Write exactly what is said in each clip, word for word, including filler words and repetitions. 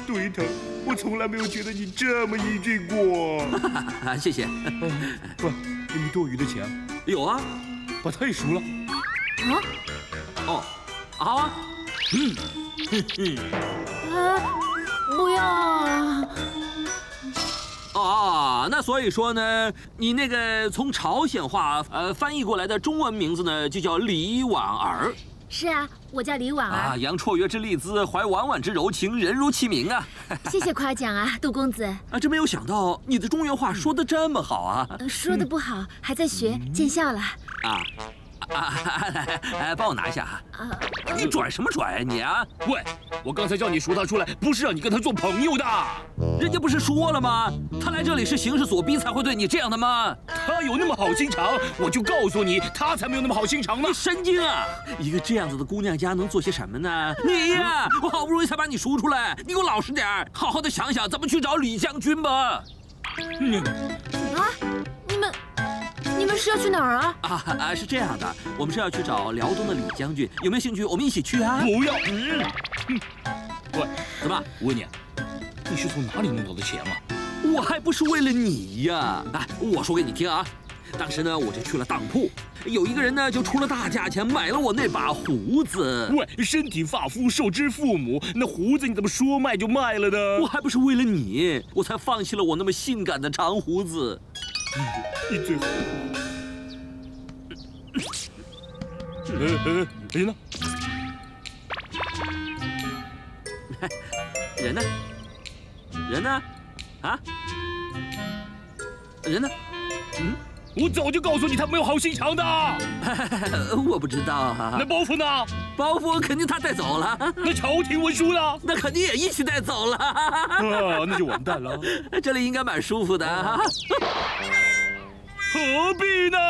对头，我从来没有觉得你这么英俊过。 谢谢。 不，你们多余的钱有啊， 把太熟了。 啊？ 哦，好啊。嗯。 啊，不要啊！ 哦，那所以说呢，你那个从朝鲜话呃翻译过来的中文名字呢，就叫李婉儿。 是啊，我叫李婉儿。 啊，扬绰约之丽姿，怀婉婉之柔情，人如其名啊！ 谢谢夸奖啊，杜公子。 啊，真没有想到你的中原话说得这么好啊！ 呃、说的不好，还在学，见笑了。 啊。啊，哎，帮我拿一下哈！啊，你拽什么拽你啊？ 喂，我刚才叫你赎他出来，不是让你跟他做朋友的。 人家不是说了吗？他来这里是形势所逼才会对你这样的吗？ 他有那么好心肠，我就告诉你，他才没有那么好心肠呢。 你神经啊！一个这样子的姑娘家能做些什么呢？你呀，我好不容易才把你赎出来，你给我老实点，好好的想想怎么去找李将军吧。 嗯啊，你们。你们是要去哪儿啊？ 啊啊，是这样的，我们是要去找辽东的李将军，有没有兴趣？我们一起去啊！ 不要，嗯，喂， 怎么？ 我问你，你是从哪里弄到的钱嘛？ 我还不是为了你呀！哎，我说给你听啊，当时呢，我就去了当铺，有一个人呢就出了大价钱买了我那把胡子。 喂，身体发肤受之父母，那胡子你怎么说卖就卖了呢？ 我还不是为了你，我才放弃了我那么性感的长胡子。 你最好。呃呃，人呢？ 人呢？人呢？啊？人呢？嗯， 我早就告诉你他没有好心肠的。 我不知道啊。 那包袱呢？ 包袱肯定他带走了。 那朝廷文书呢？ 那肯定也一起带走了。 啊，那就完蛋了。 这里应该蛮舒服的啊。 何必呢？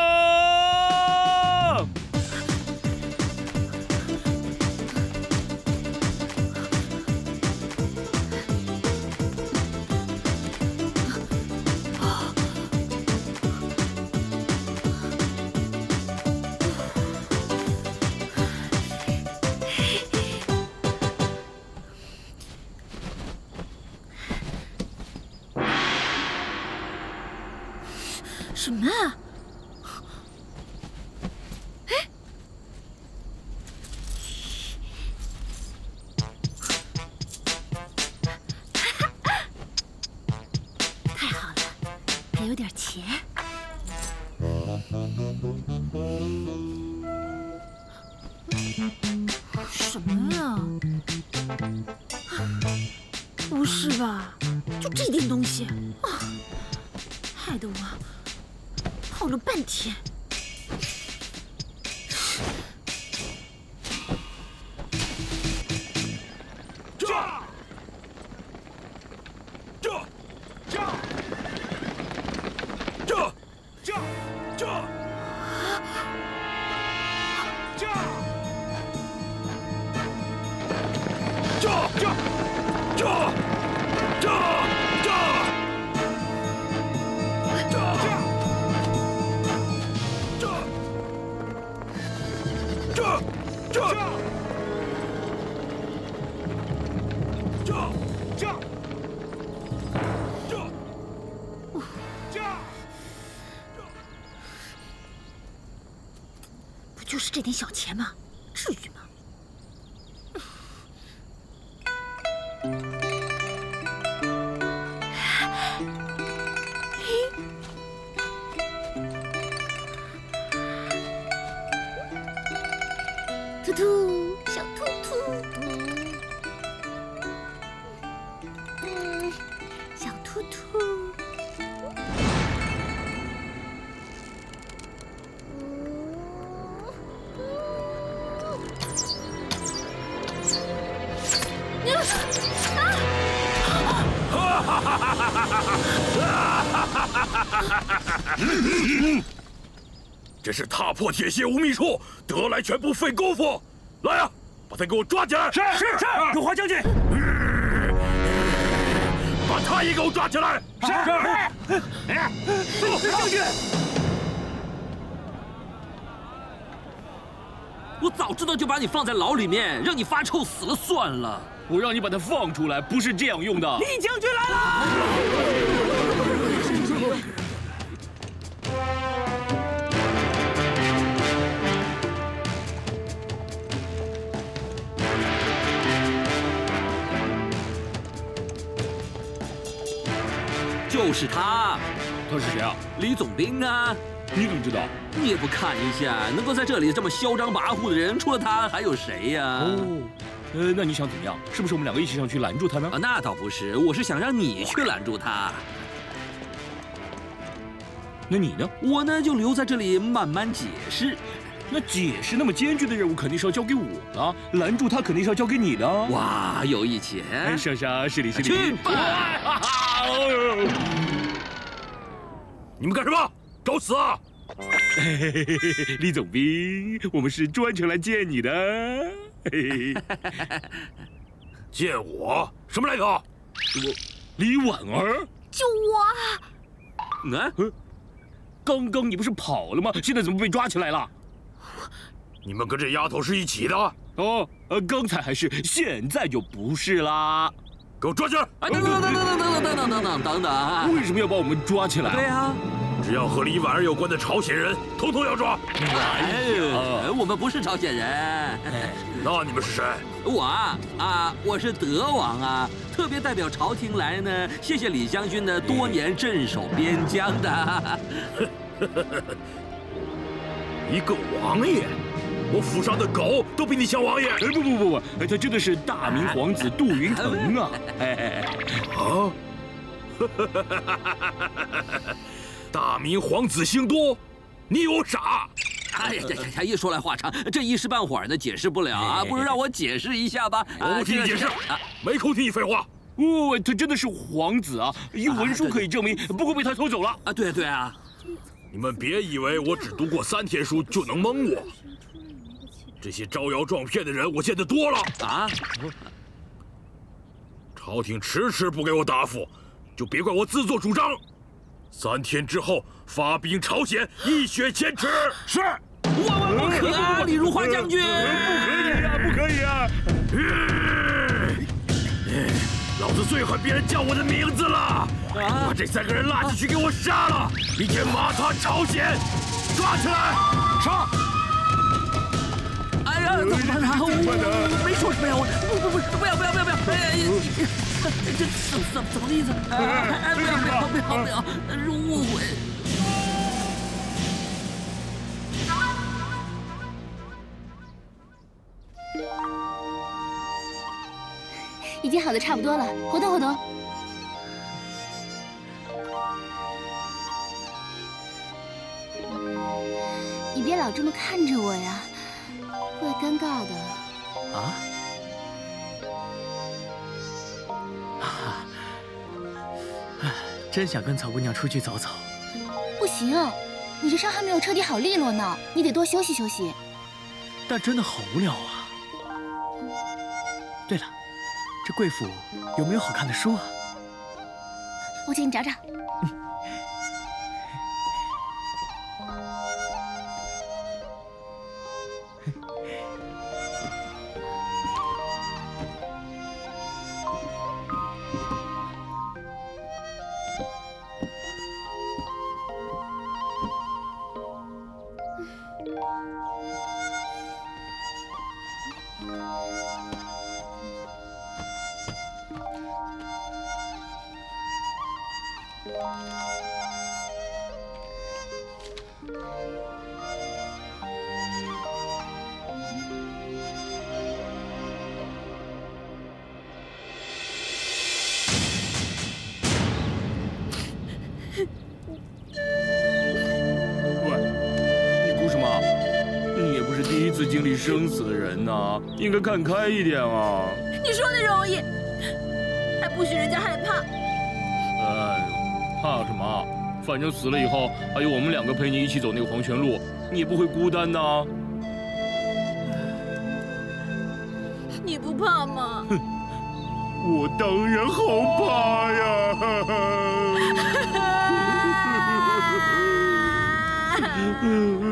什么啊？哎，太好了，还有点钱。什么呀？不是吧？就这点东西啊，害得我跑了半天。 这，这，这，这，这，这，这，这，这，这。 不就是这点小钱吗？至于吗？兔兔，小兔兔，嗯，小兔兔。 这是踏破铁鞋无觅处，得来全不费功夫。来呀，把他给我抓起来！ 是是是，有华将军。 把他也给我抓起来！ 是是。哎，将军。 我早知道就把你放在牢里面，让你发臭死了算了。 我让你把它放出来，不是这样用的。 李将军来了！ 就是他， 他是谁啊？ 李总兵啊！ 你怎么知道？ 你也不看一下，能够在这里这么嚣张跋扈的人，除了他还有谁呀？ 哦，呃，那你想怎么样？是不是我们两个一起上去拦住他呢？ 啊，那倒不是，我是想让你去拦住他。 那你呢？ 我呢就留在这里慢慢解释。 那解释那么艰巨的任务肯定是要交给我的，拦住他肯定是要交给你的。 哇，有义气！ 是是是礼是礼。 去吧！ 你们干什么？找死啊！ 李总兵，我们是专程来见你的。 见我？什么来头？ 我，李婉儿。 就我啊！ 啊？ 刚刚你不是跑了吗？现在怎么被抓起来了？ 你们跟这丫头是一起的？ 哦，呃，刚才还是，现在就不是啦。 给我抓起来！ 啊，等等等等等等等等等等等！ 为什么要把我们抓起来？ 对呀， 只要和李婉儿有关的朝鲜人，统统要抓。 哎，我们不是朝鲜人。 那你们是谁？ 我啊啊，我是德王啊，特别代表朝廷来呢，谢谢李将军呢多年镇守边疆的。 一个王爷，我府上的狗都比你像王爷。 哎，不不不不，哎，他真的是大明皇子杜云腾啊！哎， 啊，大明皇子姓杜，你有傻？ 哎呀呀呀！一说来话长，这一时半会儿呢解释不了啊，不如让我解释一下吧。 我不听你解释，没空听你废话。 哦，他真的是皇子啊，有文书可以证明，不过被他偷走了。 啊，对对啊。 你们别以为我只读过三天书就能蒙我，这些招摇撞骗的人我见得多了啊！朝廷迟迟不给我答复，就别怪我自作主张。三天之后发兵朝鲜，一雪前耻。 是， 万万不可啊！李如花将军， 不可以啊，不可以啊！ 老子最恨别人叫我的名字了！把这三个人拉进去给我杀了，明天马踏朝鲜，抓起来！杀！ 哎呀，怎么办啊？我没说什么呀！我不不不，不要不要不要不要！哎呀，这怎怎怎么个意思？哎，不要不要不要不要，是误会。 已经好的差不多了，活动活动。你别老这么看着我呀，怪尴尬的。 啊？啊！真想跟草姑娘出去走走。 不行，你这伤还没有彻底好利落呢，你得多休息休息。 但真的好无聊啊。对了。这贵府有没有好看的书啊？ 我请你找找。 经历生死的人呐，应该看开一点啊！ 你说的容易，还不许人家害怕。 哎，怕什么？反正死了以后还有我们两个陪你一起走那个黄泉路，你也不会孤单呐。 你不怕吗？ 哼，我当然好怕呀！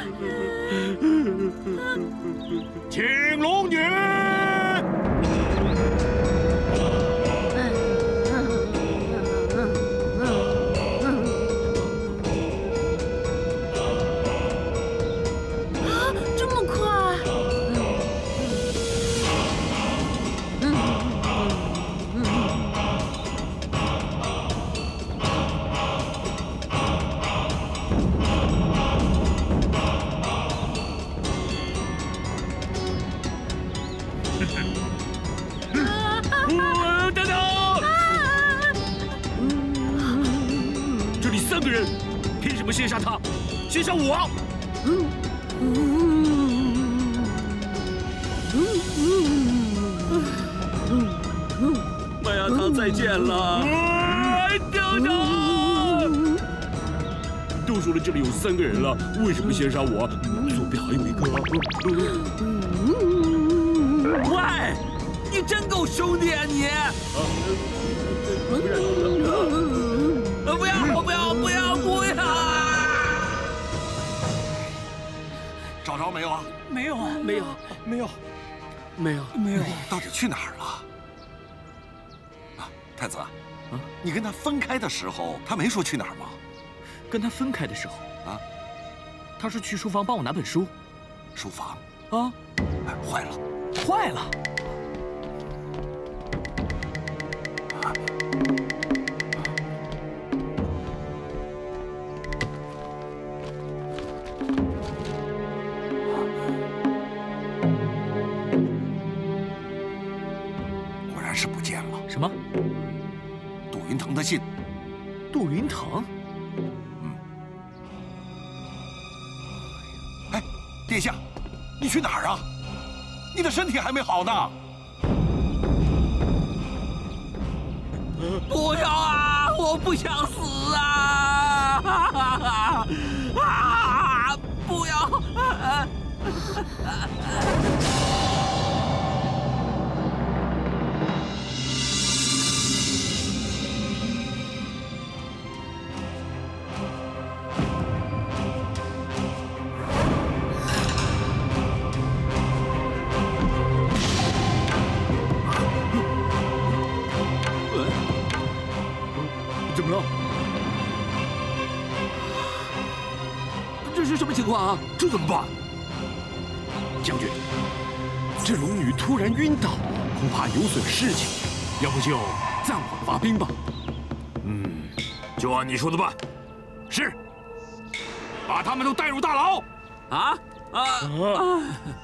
青龙女， 个人，凭什么先杀他？先杀我！ 嗯嗯嗯，麦芽糖再见了。 等等！都说了这里有三个人了，为什么先杀我？左边还有一个。 喂，你真够凶的呀你！不要！不要！不要！不要！ 找着没有啊？ 没有啊， 没有， 没有， 没有， 没有。 到底去哪儿了？啊，太子，啊，你跟他分开的时候，他没说去哪儿吗？ 跟他分开的时候啊， 他说去书房帮我拿本书。 书房啊， 哎，坏了， 坏了。 果然是不见了。 什么？ 杜云腾的信。 杜云腾？ 嗯。哎，殿下，你去哪儿啊？你的身体还没好呢。 不要啊！我不想死啊！啊！不要！啊怎么了？ 这是什么情况啊？ 这怎么办？ 将军，这龙女突然晕倒，恐怕有损事情，要不就暂缓发兵吧。 嗯，就按你说的办。是。把他们都带入大牢。 啊啊啊！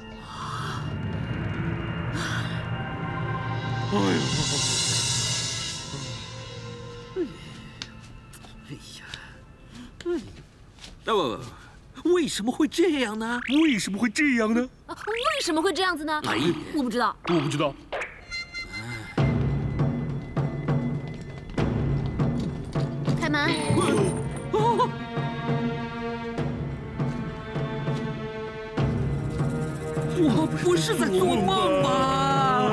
哎呦！ 哎呀，嗯，不不不，为什么会这样呢？ 为什么会这样呢？ 为什么会这样子呢？ 哎， 我不知道。 我不知道。 开门。 我不是在做梦吧？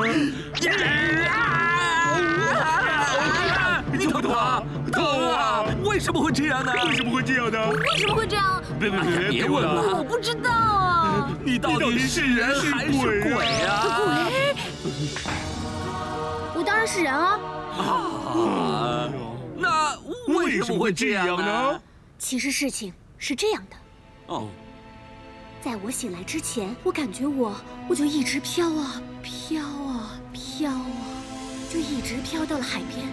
你疼不疼？疼啊！为什么会这样呢？ 为什么会这样呢？ 为什么会这样？ 别别别别问了， 我不知道啊。 你到底是人还是鬼啊？ 鬼？ 我当然是人啊。 啊，那为什么会这样呢？ 其实事情是这样的。 哦。 在我醒来之前，我感觉我我就一直飘啊飘啊飘啊，就一直飘到了海边。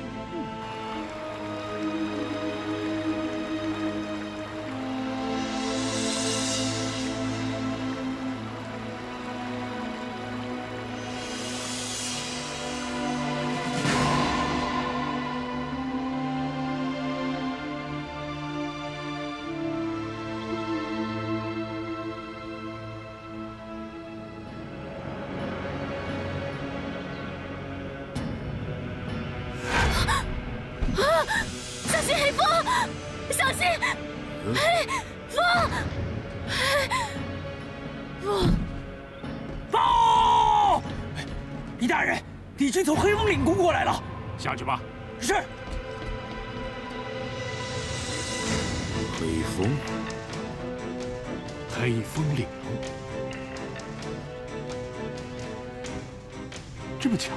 小心黑风！小心黑风！风！ 报！狄大人，敌军从黑风岭攻过来了。 下去吧。 是。 黑风，黑风岭，这么巧。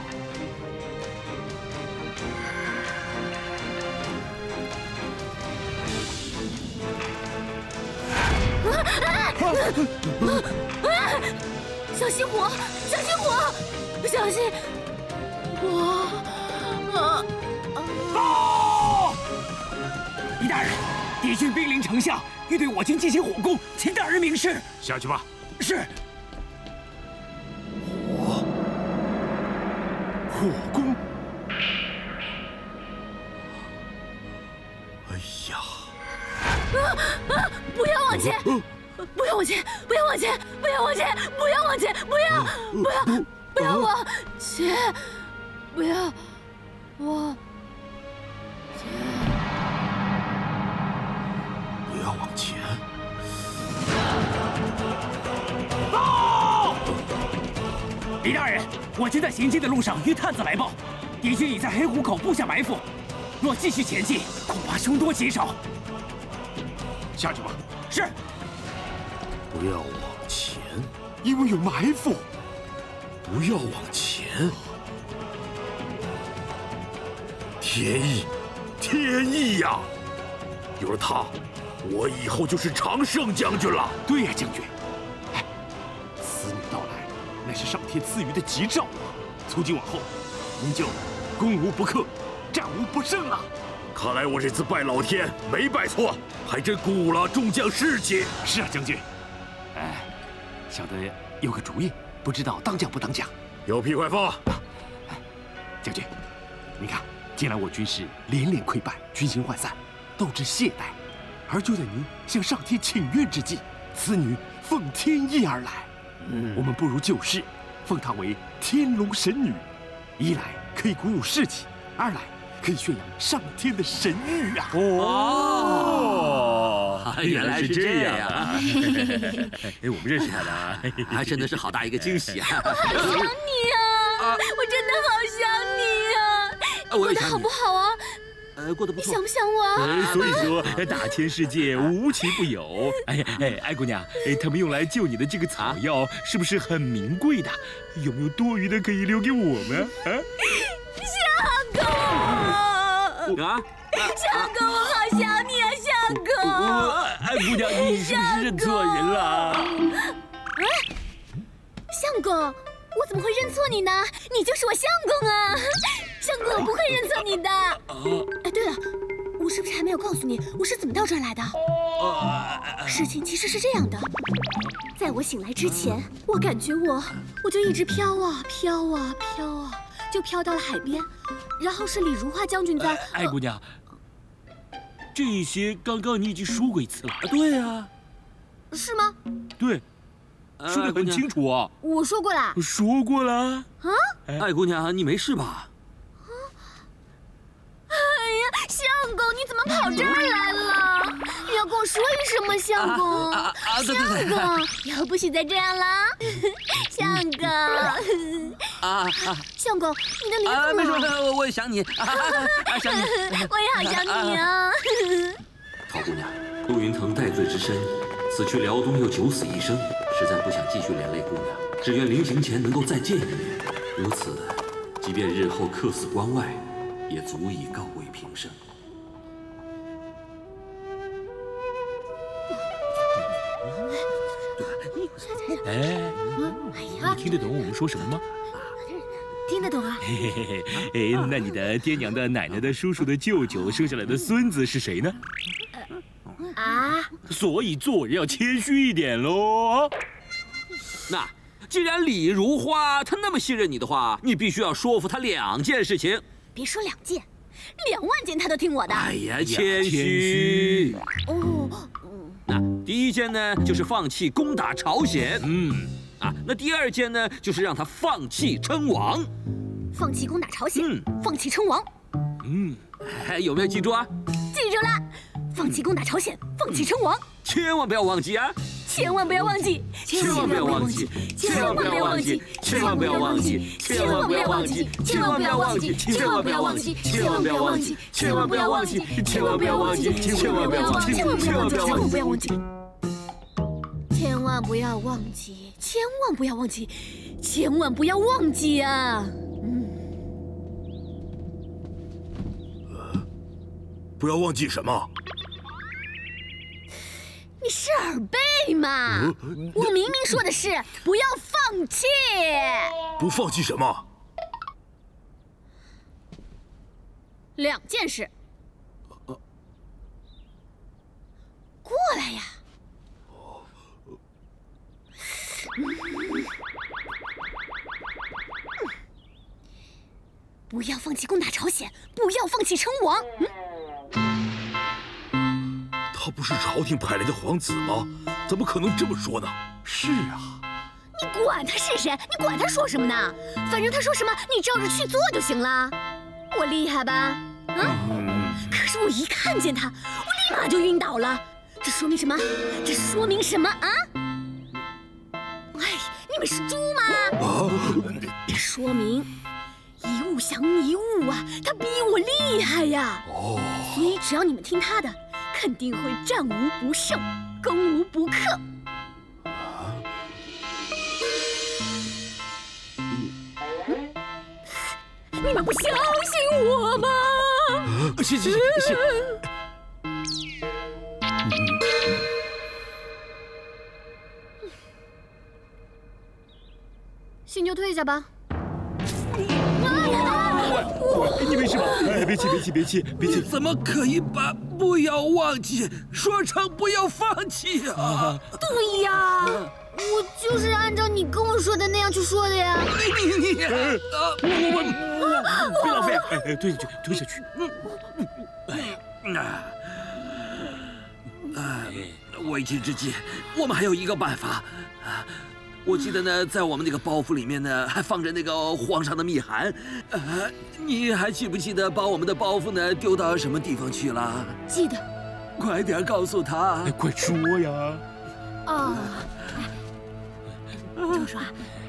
小心火！小心火！小心火！啊！ 报！狄大人，敌军兵临城下，欲对我军进行火攻，请大人明示。 下去吧。 是。 火，火攻。哎呀！ 往前，不要往前，不要往前，不要往前，不要往前，不要，不要，不要往前，不要往前， 不要往前。 报！李大人，我正在行进的路上遇探子来报，敌军已在黑虎口布下埋伏，若继续前进，恐怕凶多吉少。 下去吧。 是。 不要往前，因为有埋伏。不要往前。天意，天意呀！有了它，我以后就是常胜将军了。 对呀，将军。哎，此女到来，乃是上天赐予的吉兆。从今往后，您就攻无不克，战无不胜啊！ 看来我这次拜老天没拜错，还真鼓舞了众将士气。 是啊，将军。哎，小的有个主意，不知道当讲不当讲？ 有屁快放！ 哎，将军，您看，近来我军是连连溃败，军心涣散，斗志懈怠，而就在您向上天请愿之际，此女奉天意而来。嗯，我们不如就事，奉她为天龙神女，一来可以鼓舞士气，二来可以宣扬上天的神谕啊！ 哦，原来是这样啊！ 哎，我们认识他的啊， 还真的是好大一个惊喜啊！ 我好想你啊！我真的好想你啊！你过得好不好啊？ 呃，过得不错。 你想不想我啊？ 呃，所以说，大千世界无奇不有。哎哎，爱姑娘，哎，他们用来救你的这个草药是不是很名贵的？有没有多余的可以留给我们啊？ 相公啊！ 相公，我好想你啊，相公！ 爱姑娘，你是不是认错人了？ 哎，相公，我怎么会认错你呢？你就是我相公啊！相公，我不会认错你的。哎，对了，我是不是还没有告诉你我是怎么到这儿来的？事情其实是这样的，在我醒来之前，我感觉我我就一直飘啊飘啊飘啊，就飘到了海边，然后是李如花将军在。 爱姑娘，这些刚刚你已经说过一次了。 对呀， 是吗？ 对，说得很清楚啊。 我说过了。 说过了。啊？ 爱姑娘，你没事吧？ 哎呀，相公，你怎么跑这儿来了？要跟我说一声吗，相公？ 啊啊！对对对。 相公，以后不许再这样了。相公。 啊啊！ 相公，你的脸啊， 怎么了？ 没事，我我也想你，啊，想你。 我也好想你啊。 陶姑娘，陆云腾戴罪之身，此去辽东又九死一生，实在不想继续连累姑娘，只愿临行前能够再见一面，如此，即便日后客死关外，也足以告慰平生。 哎，你听得懂我们说什么吗？ 听得懂啊。 嘿嘿嘿，哎，那你的爹娘的、奶奶的、叔叔的、舅舅生下来的孙子是谁呢？ 啊？ 所以做人要谦虚一点喽。 那既然李如花她那么信任你的话，你必须要说服她两件事情。 别说两件，两万件她都听我的。 哎呀，谦虚。 哦。 那第一件呢，就是放弃攻打朝鲜。嗯。啊，那第二件呢，就是让他放弃称王。 放弃攻打朝鲜，嗯，放弃称王。 嗯，哎，有没有记住啊？ 记住了，放弃攻打朝鲜，放弃称王。 千万不要忘记啊！ 千万不要忘记！ 千万不要忘记！千万不要忘记！千万不要忘记！千万不要忘记！千万不要忘记！千万不要忘记！千万不要忘记！千万不要忘记！千万不要忘记！千万不要忘记！千万不要忘记！千万不要忘记！ 千万不要忘记！千万不要忘记！千万不要忘记啊！嗯。 呃，不要忘记什么？ 你是耳背嘛？呃、我明明说的是不要放弃。 不放弃什么？ 两件事。呃、过来呀！不要放弃攻打朝鲜，不要放弃称王。嗯， 他他不是朝廷派来的皇子吗？怎么可能这么说呢？ 是啊， 你管他是谁？你管他说什么呢？反正他说什么，你照着去做就行了。我厉害吧？啊！可是我一看见他，我立马就晕倒了。这说明什么？这说明什么啊？哎，你们是猪吗？这说明一物降一物啊，他比我厉害呀。哦，所以只要你们听他的，肯定会战无不胜，攻无不克。啊？你们不相信我吗？ 行行行行。 信就退下吧。 你没事吧？哎，别气，别气，别气，别气！ 怎么可以把不要忘记说成不要放弃啊？ 对呀，我就是按照你跟我说的那样去说的呀。 你你呃，我我我别浪费，哎哎，推下去，推下去。 哎，哎，危急之际，我们还有一个办法。我记得呢，在我们那个包袱里面呢，还放着那个皇上的密函。呃，你还记不记得把我们的包袱呢丢到什么地方去了？ 记得。 快点告诉他！ 哎，快说呀！ 哦，这么说啊。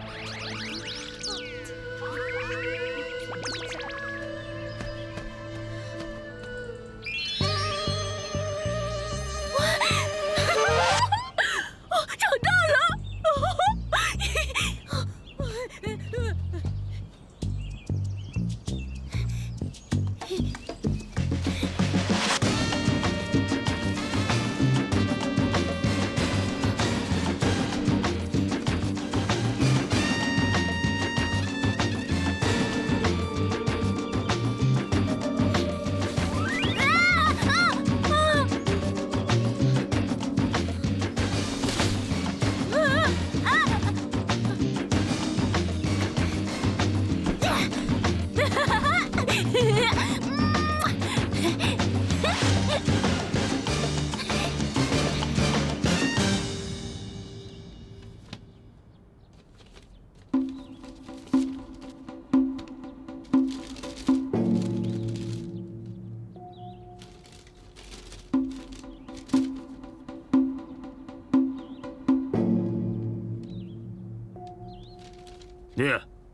念。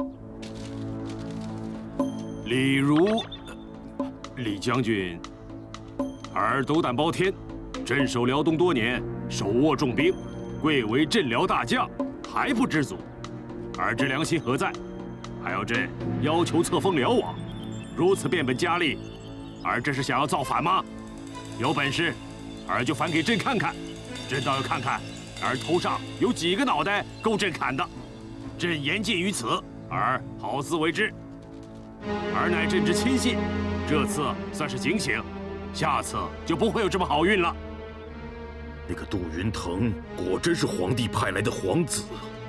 李儒，李将军，尔斗胆包天，镇守辽东多年，手握重兵，贵为镇辽大将，还不知足，尔之良心何在？还要朕要求册封辽王，如此变本加厉，尔这是想要造反吗？有本事，尔就反给朕看看，朕倒要看看尔头上有几个脑袋够朕砍的。朕言尽于此，尔好自为之。尔乃朕之亲信，这次算是警醒，下次就不会有这么好运了。 那个杜云腾果真是皇帝派来的皇子，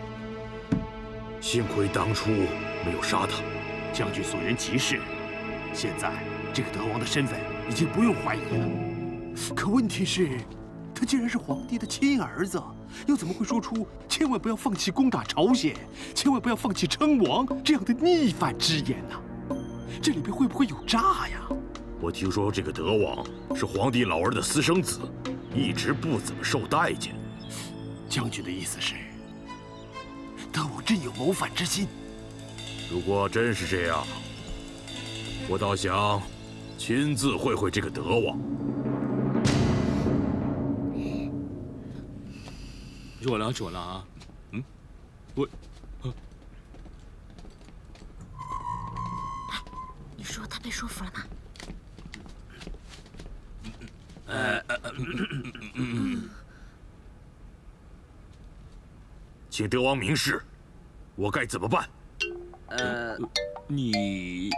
幸亏当初没有杀他。 将军所言极是，现在这个德王的身份已经不用怀疑了。可问题是，他既然是皇帝的亲儿子，又怎么会说出千万不要放弃攻打朝鲜，千万不要放弃称王这样的逆反之言呢？这里边会不会有诈呀？ 我听说这个德王是皇帝老儿的私生子，一直不怎么受待见。 将军的意思是，德武真有谋反之心？ 如果真是这样，我倒想亲自会会这个德王。 准了，准了啊！嗯，我，啊、 你说他被说服了吗？ 呃，嗯，请德王明示，我该怎么办？ 呃， 你，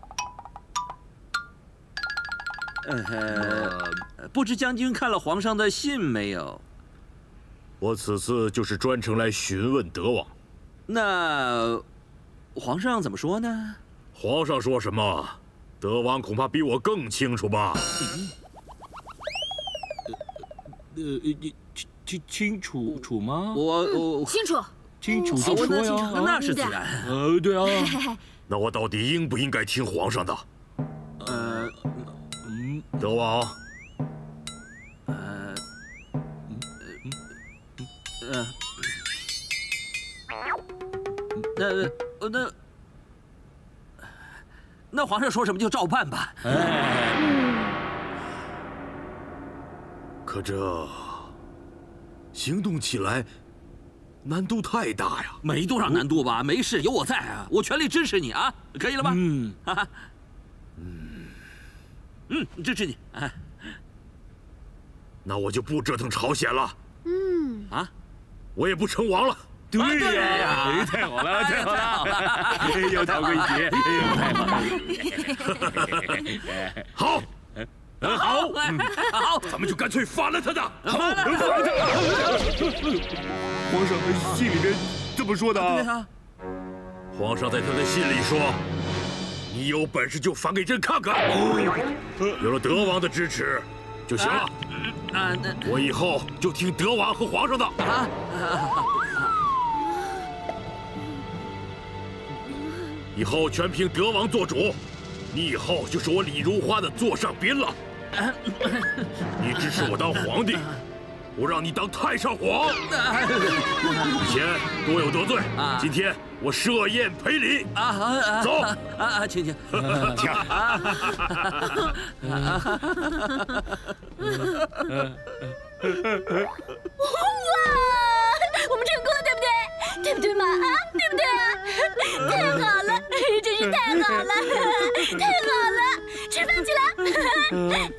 呃，不知将军看了皇上的信没有？ 我此次就是专程来询问德王。 那皇上怎么说呢？ 皇上说什么，德王恐怕比我更清楚吧。 呃，你清清清楚楚吗？ 我我清楚， 清楚就说呀。 那是自然。 呃，对啊。 那我到底应不应该听皇上的？ 呃，嗯， 德王。 呃，呃，那那那皇上说什么就照办吧。 哎。 可这行动起来难度太大呀！ 没多少难度吧？没事，有我在啊，我全力支持你啊，可以了吧？ 嗯， 哈哈，嗯，嗯，支持你啊。 那我就不折腾朝鲜了。 嗯啊， 我也不称王了。 对呀，哎，太好了，太好了，又逃过一劫，哎呦，太好了。好。 好， 好， 咱们就干脆发了他的。 好，发了他。 皇上的信里面这么说的。 对啊。 皇上在他的信里说：“你有本事就反给朕看看。有了德王的支持就行了。 啊，那我以后就听德王和皇上的。啊。以后全凭德王做主。你以后就是我李如花的座上宾了。”你支持我当皇帝，我让你当太上皇。以前多有得罪，今天我设宴赔礼。 啊， 走啊，请请， 请。 哇，我们成功了，对不对？对不对嘛？啊，对不对啊？太好了，真是太好了，太好了！吃饭去了。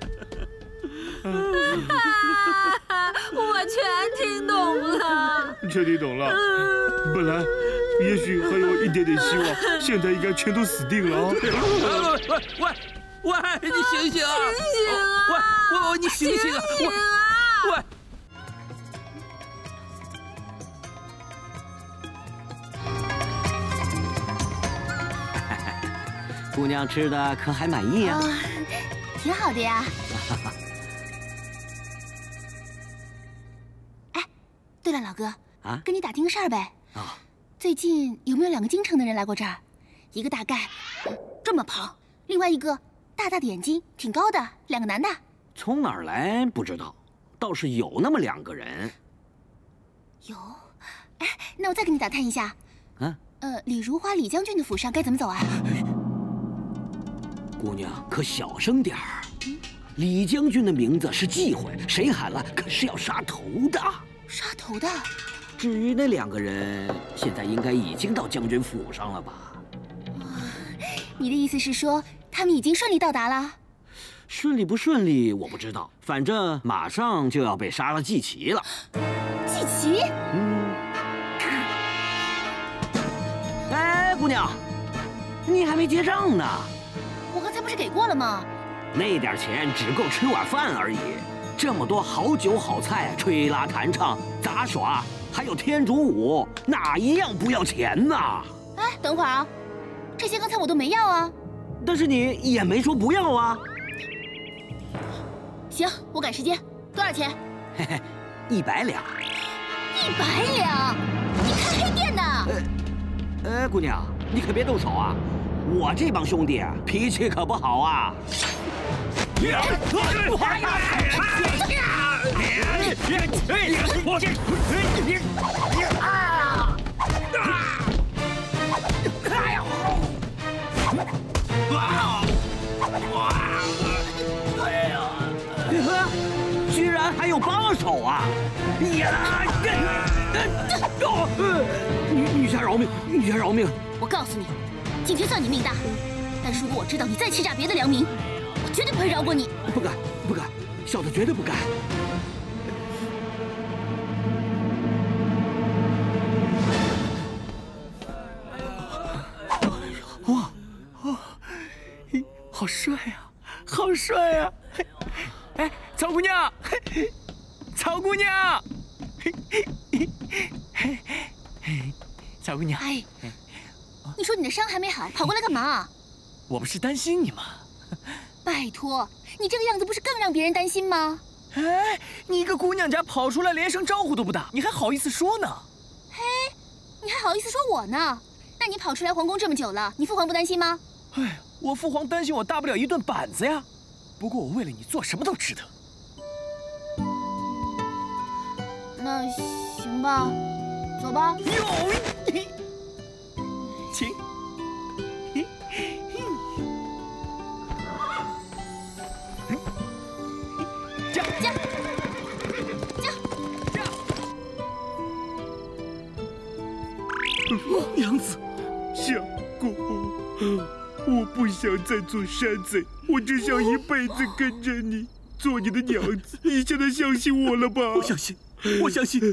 我全听懂了， 全听懂了。本来也许还有一点点希望，现在应该全都死定了。 喂喂喂，你醒醒啊！ 醒醒啊！ 喂喂，你醒醒啊！ 醒啊！ 喂。 姑娘吃的可还满意呀？ 哦，挺好的呀。哎，对了，老哥啊， 跟你打听个事儿呗。 啊， 最近有没有两个京城的人来过这儿？一个大概这么胖，另外一个大大的眼睛，挺高的，两个男的。 从哪儿来不知道，倒是有那么两个人。 有，哎，那我再给你打探一下。 啊？ 呃，李如花李将军的府上该怎么走啊？ 姑娘可小声点儿，李将军的名字是忌讳，谁喊了可是要杀头的。 杀头的。 至于那两个人，现在应该已经到将军府上了吧？ 你的意思是说，他们已经顺利到达了？ 顺利不顺利我不知道，反正马上就要被杀了祭旗了。 祭旗？ 嗯。哎，姑娘，你还没结账呢。 我刚才不是给过了吗？ 那点钱只够吃碗饭而已，这么多好酒好菜，吹拉弹唱、杂耍，还有天竺舞，哪一样不要钱呢？ 哎，等会儿啊，这些刚才我都没要啊。 但是你也没说不要啊。 行，我赶时间，多少钱？ 嘿嘿，一百两。 一百两？你开黑店的？ 呃，呃，姑娘，你可别动手啊！我这帮兄弟脾气可不好啊！居然还有帮手啊！呀！女女侠饶命！女侠饶命！ 我告诉你，今天算你命大，但如果我知道你再欺诈别的良民，我绝对不会饶过你。 不敢，不敢，小的绝对不敢。 哇，哦，好帅啊，好帅啊！哎，曹姑娘，曹姑娘，曹姑娘， 哎，你说你的伤还没好，跑过来干嘛？ 我不是担心你吗？ 拜托，你这个样子不是更让别人担心吗？ 哎，你一个姑娘家跑出来，连声招呼都不打，你还好意思说呢？ 嘿，你还好意思说我呢？那你跑出来皇宫这么久了，你父皇不担心吗？ 哎，我父皇担心我大不了一顿板子呀。不过我为了你做什么都值得。 那行吧，走吧。 哟，请。驾驾驾驾！ 娘子，相公，我不想再做山贼，我只想一辈子跟着你，做你的娘子。你现在相信我了吧？ 我相信，我相信。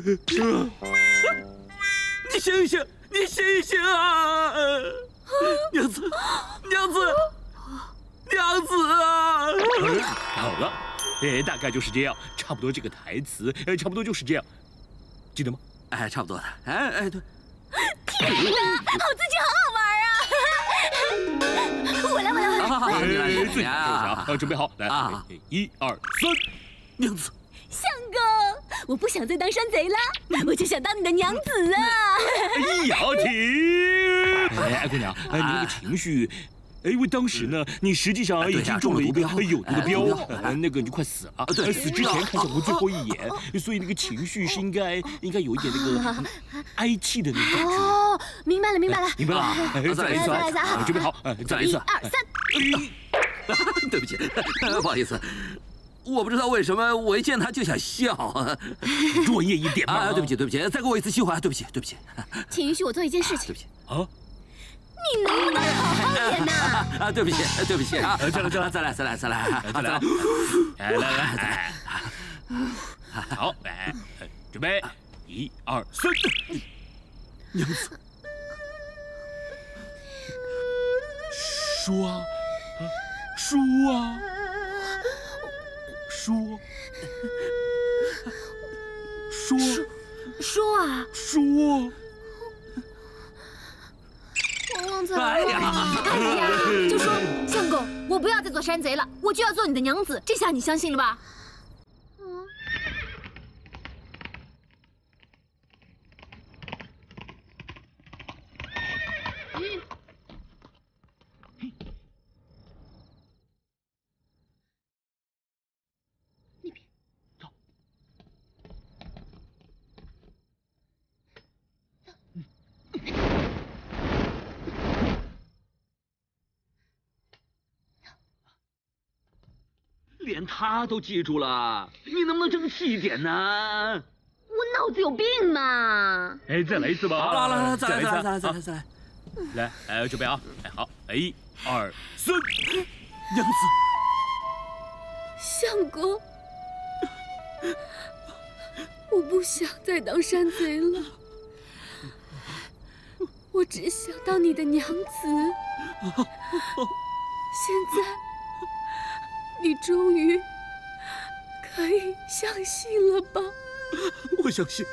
你醒醒，你醒醒啊！娘子，娘子，娘子啊！ 好了，哎，大概就是这样，差不多这个台词，哎，差不多就是这样，记得吗？ 哎，差不多的。哎哎，对。 天哪，好刺激，好好玩啊！我来，我来，我来。 好好好，你来， 你来啊！准备好，来啊！一二三， 娘子。 相公，我不想再当山贼了，我就想当你的娘子啊！ 哎呀，停！哎，姑娘，哎，你那个情绪，哎，因为当时呢，你实际上已经中了一个有毒的镖，呃，那个你就快死了，对，死之前看小红最后一眼，所以那个情绪是应该应该有一点那个哀戚的那种感觉。 哦，明白了，明白了， 明白了， 再来一次， 再来一次， 准备好， 再来一次， 一二三。 对不起，不好意思。我不知道为什么我一见他就想笑， 专业一点嘛。 啊，对不起，对不起，再给我一次机会，对不起，对不起。 请允许我做一件事情。 对不起啊， 你能不能好好点呐？ 啊，对不起，对不起啊， 再来，再来， 再来，再来，再来， 再来，来来来，来，好，来，准备，一二三， 娘子， 说啊，说啊。说，说， 说啊， 说， 我忘词了。哎呀，哎呀，就说相公，我不要再做山贼了，我就要做你的娘子。这下你相信了吧？嗯。 连他都记住了，你能不能争气一点呢？ 我脑子有病嘛！ 哎，再来一次吧！ 好了，来来，再来，再来，再来，再来，再来！ 来，哎，准备啊！哎，好，一二三， 娘子， 相公，我不想再当山贼了，我只想当你的娘子。现在。你终于可以相信了吧？ 我相信。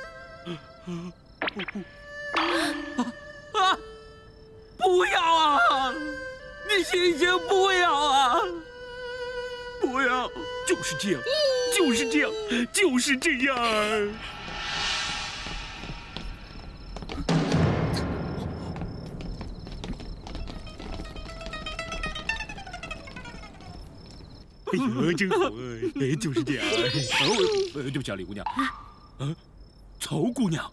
啊！不要啊！你醒醒，不要啊！不要！ 就是这样，就是这样，就是这样。哎呦，真好！哎，就是这样。哦，对不起啊，李姑娘。啊，曹姑娘。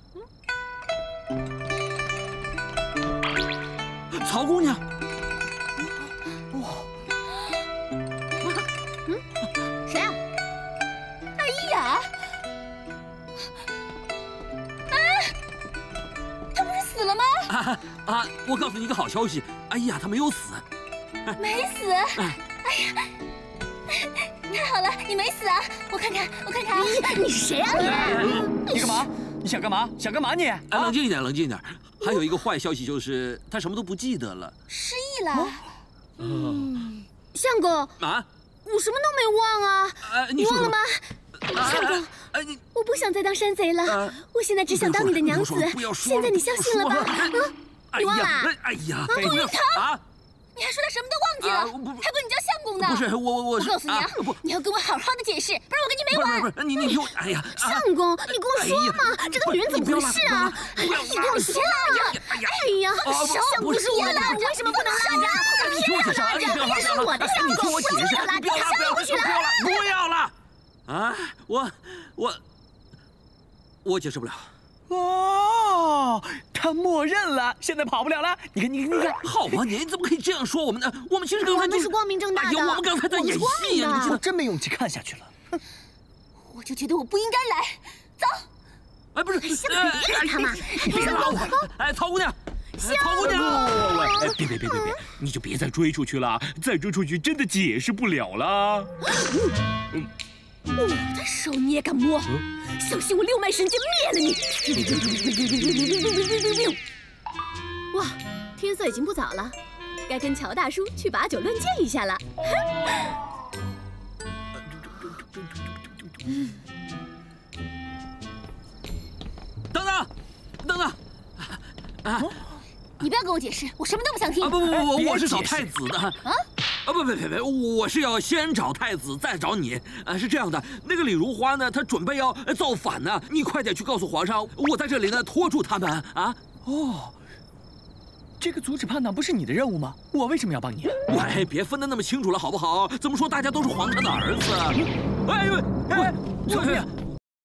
曹姑娘。 哇！嗯，谁啊？哎呀！啊！他不是死了吗？ 啊啊！我告诉你一个好消息，哎呀，他没有死。 没死。哎呀！太好了，你没死啊！我看看，我看看啊！你是谁啊你？你干嘛？你想干嘛？想干嘛你？ 哎，冷静一点，冷静一点。还有一个坏消息就是他什么都不记得了， 失忆了。嗯，相公啊， 我什么都没忘啊！你忘了吗？相公，我不想再当山贼了，我现在只想当你的娘子。现在你相信了吧？啊，你忘了？ 哎呀， 陆云腾啊！你还说他什么都忘记了，还管你叫相公呢？ 不是我我我我告诉你啊，你要跟我好好的解释，不然我跟你没完。 不是不是，你你听我，哎呀， 相公，你跟我说嘛，这个女人怎么回事啊？哎呀，你给我说呀！哎呀，相公是我的，我为什么不能拉着？ 你听我解释啊！你不要拉， 是我的相公， 你听我解释，不要拉，不要拉，不要拉，不要拉！啊，我我我解释不了。 哦，他默认了，现在跑不了了。你看，你看，你看， 好啊，你怎么可以这样说我们呢？我们其实刚才都是光明正大的。 哎呀，我们刚才在演戏呀！ 我真没勇气看下去了。 哼，我就觉得我不应该来。走。 哎，不是， 先别理他嘛， 别拉我！哎，曹姑娘，曹姑娘， 哎，别别别别别，你就别再追出去了，再追出去真的解释不了了。 嗯。我的手你也敢摸？小心我六脉神剑灭了你！哇，天色已经不早了，该跟乔大叔去把酒论剑一下了。 等等，等等， 啊！你不要跟我解释，我什么都不想听。 啊不不不，我是找太子的。啊？啊不不不不，我是要先找太子，再找你。啊，是这样的，那个李如花呢，她准备要造反呢，你快点去告诉皇上，我在这里呢，拖住他们啊。 哦，这个阻止叛党不是你的任务吗？我为什么要帮你？ 喂，别分得那么清楚了，好不好？怎么说，大家都是皇上的儿子。哎呦，哎， 曹姑娘。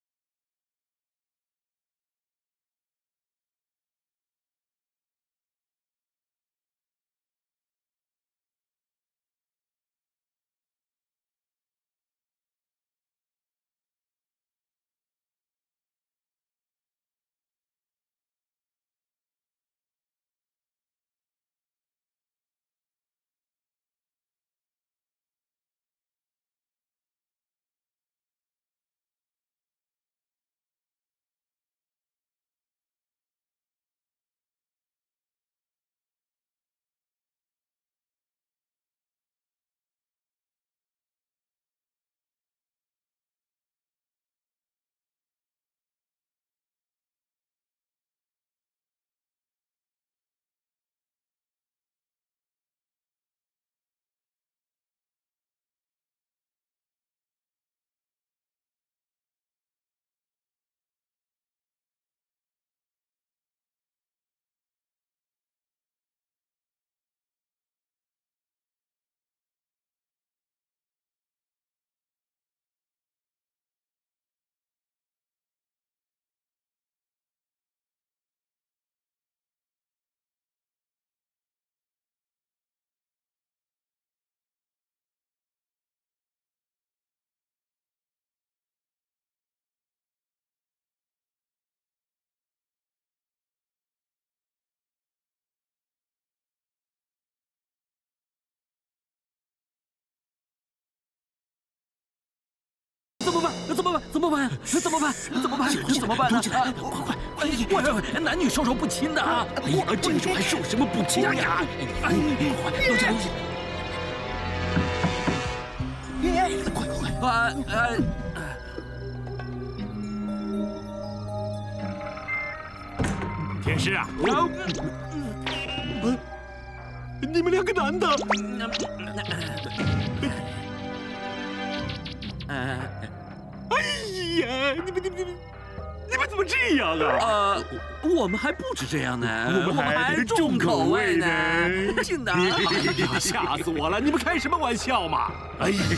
怎么办？怎么办？怎么办？怎么办？怎么办？怎么办呢？快快！哎呀，喂，男女授受不亲的啊！哎呀，这个时候还受什么不亲呀？哎，快，都起来！快快快！啊呃。 天师啊！ 你们两个男的。哎呀，你们你们你们你们怎么这样啊？ 呃，我们还不止这样呢， 我们还重口味呢。 进的， 吓死我了！你们开什么玩笑嘛？哎呀，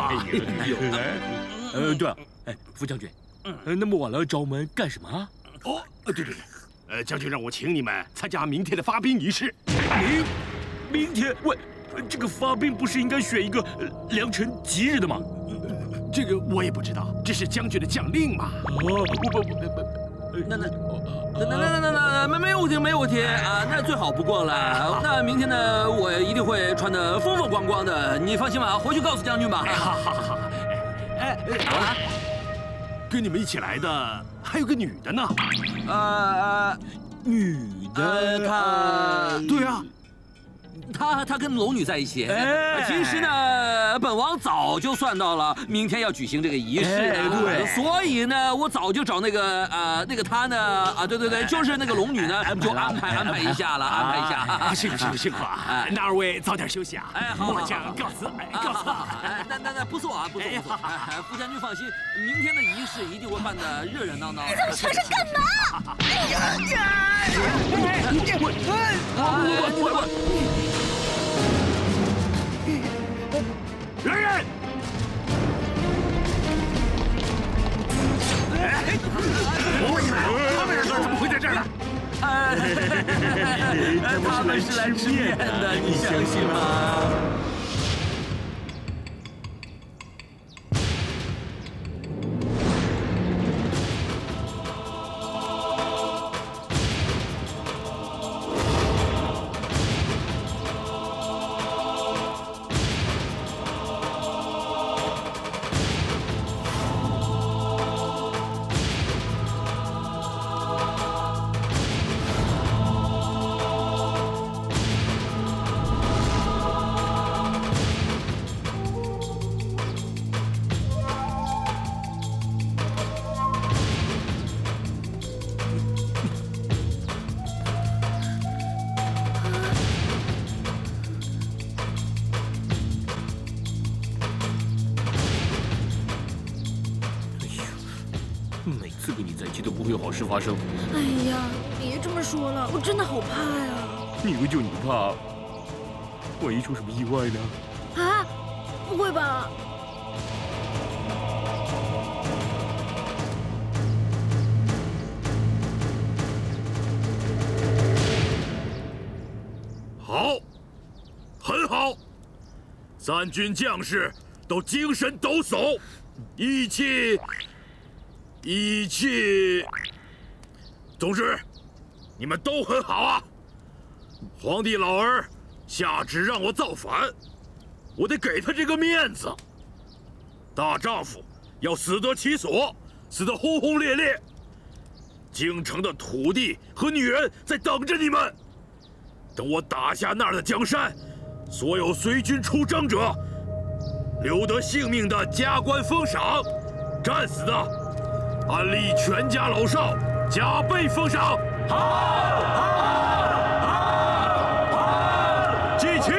呃，对了，哎，副将军，嗯，那么晚了找我们干什么啊？ 哦，对对对，呃，将军让我请你们参加明天的发兵仪式。 明明天喂，这个发兵不是应该选一个良辰吉日的吗？ 这个我也不知道，这是将军的将令嘛。 哦，不不不不， 那那那那那那那没有问题，没有问题啊，那最好不过了。那明天呢，我一定会穿得风风光光的，你放心吧，回去告诉将军吧。 好好好好。哎啊，跟你们一起来的还有个女的呢。 呃， 女的， 她对啊。 他他跟龙女在一起。 哎， 其实呢，本王早就算到了明天要举行这个仪式的， 对， 所以呢，我早就找那个呃那个他呢啊，对对对，就是那个龙女呢，就安排安排一下了，安排一下。 幸苦幸苦幸苦啊！那二位早点休息啊！ 哎，好， 末将告辞，告辞。 哎，那那那不错啊，不错不错。哎，副将军放心，明天的仪式一定会办得热热闹闹。 你这么长声干嘛？哎呀呀！ 我来人！哎，他们两个怎么会在这儿呢？ 他们是来吃面的，你相信吗？ 每次跟你在一起都不会有好事发生。 哎呀，别这么说了，我真的好怕呀！ 你以为就你怕？万一出什么意外呢？ 啊，不会吧？ 好，很好，三军将士都精神抖擞，义气。义气，总之，你们都很好啊！皇帝老儿下旨让我造反，我得给他这个面子。大丈夫要死得其所，死得轰轰烈烈。京城的土地和女人在等着你们。等我打下那儿的江山，所有随军出征者，留得性命的加官封赏，战死的。按例全家老少加倍封赏。好，好，好，好，记起。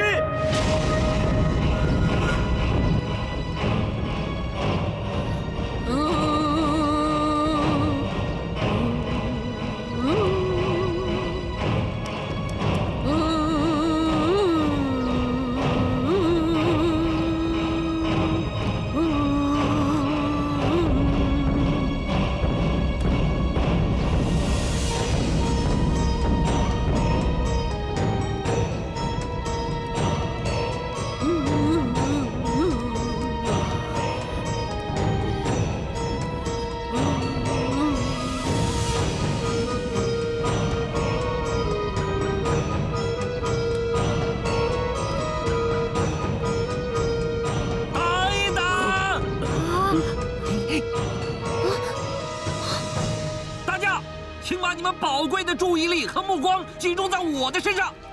宝贵的注意力和目光集中在我的身上。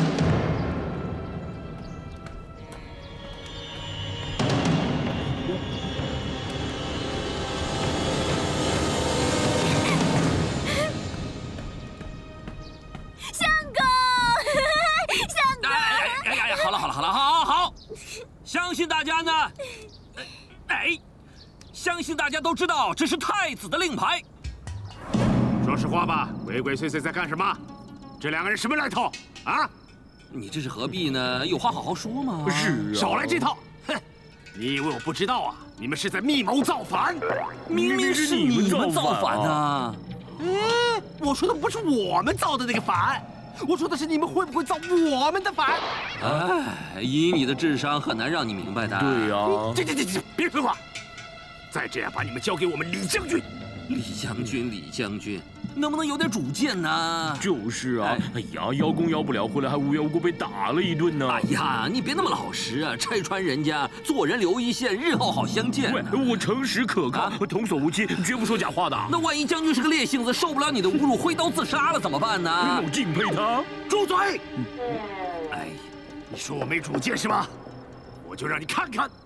相公，相公！ 哎哎呀呀！好了好了好了，好好好！相信大家呢，哎，相信大家都知道这是太子的令牌。 说实话吧，鬼鬼祟祟在干什么？这两个人什么来头啊？ 你这是何必呢？有话好好说嘛。 是啊， 少来这套！哼，你以为我不知道啊？你们是在密谋造反！ 明明是你们造反啊！ 嗯，我说的不是我们造的那个反，我说的是你们会不会造我们的反？ 哎，以你的智商很难让你明白的。 对呀、啊， 这这这这，别废话！再这样，把你们交给我们李将军。 李将军，李将军，能不能有点主见呢？ 就是啊，哎呀，邀功邀不了，回来还无缘无故被打了一顿呢。 哎呀，你别那么老实啊，拆穿人家，做人留一线，日后好相见。 喂，我诚实可靠，童叟无欺，绝不说假话的。 那万一将军是个烈性子，受不了你的侮辱，挥刀自杀了怎么办呢？ 我敬佩他。 住嘴！ 哎， 你说我没主见是吧？我就让你看看。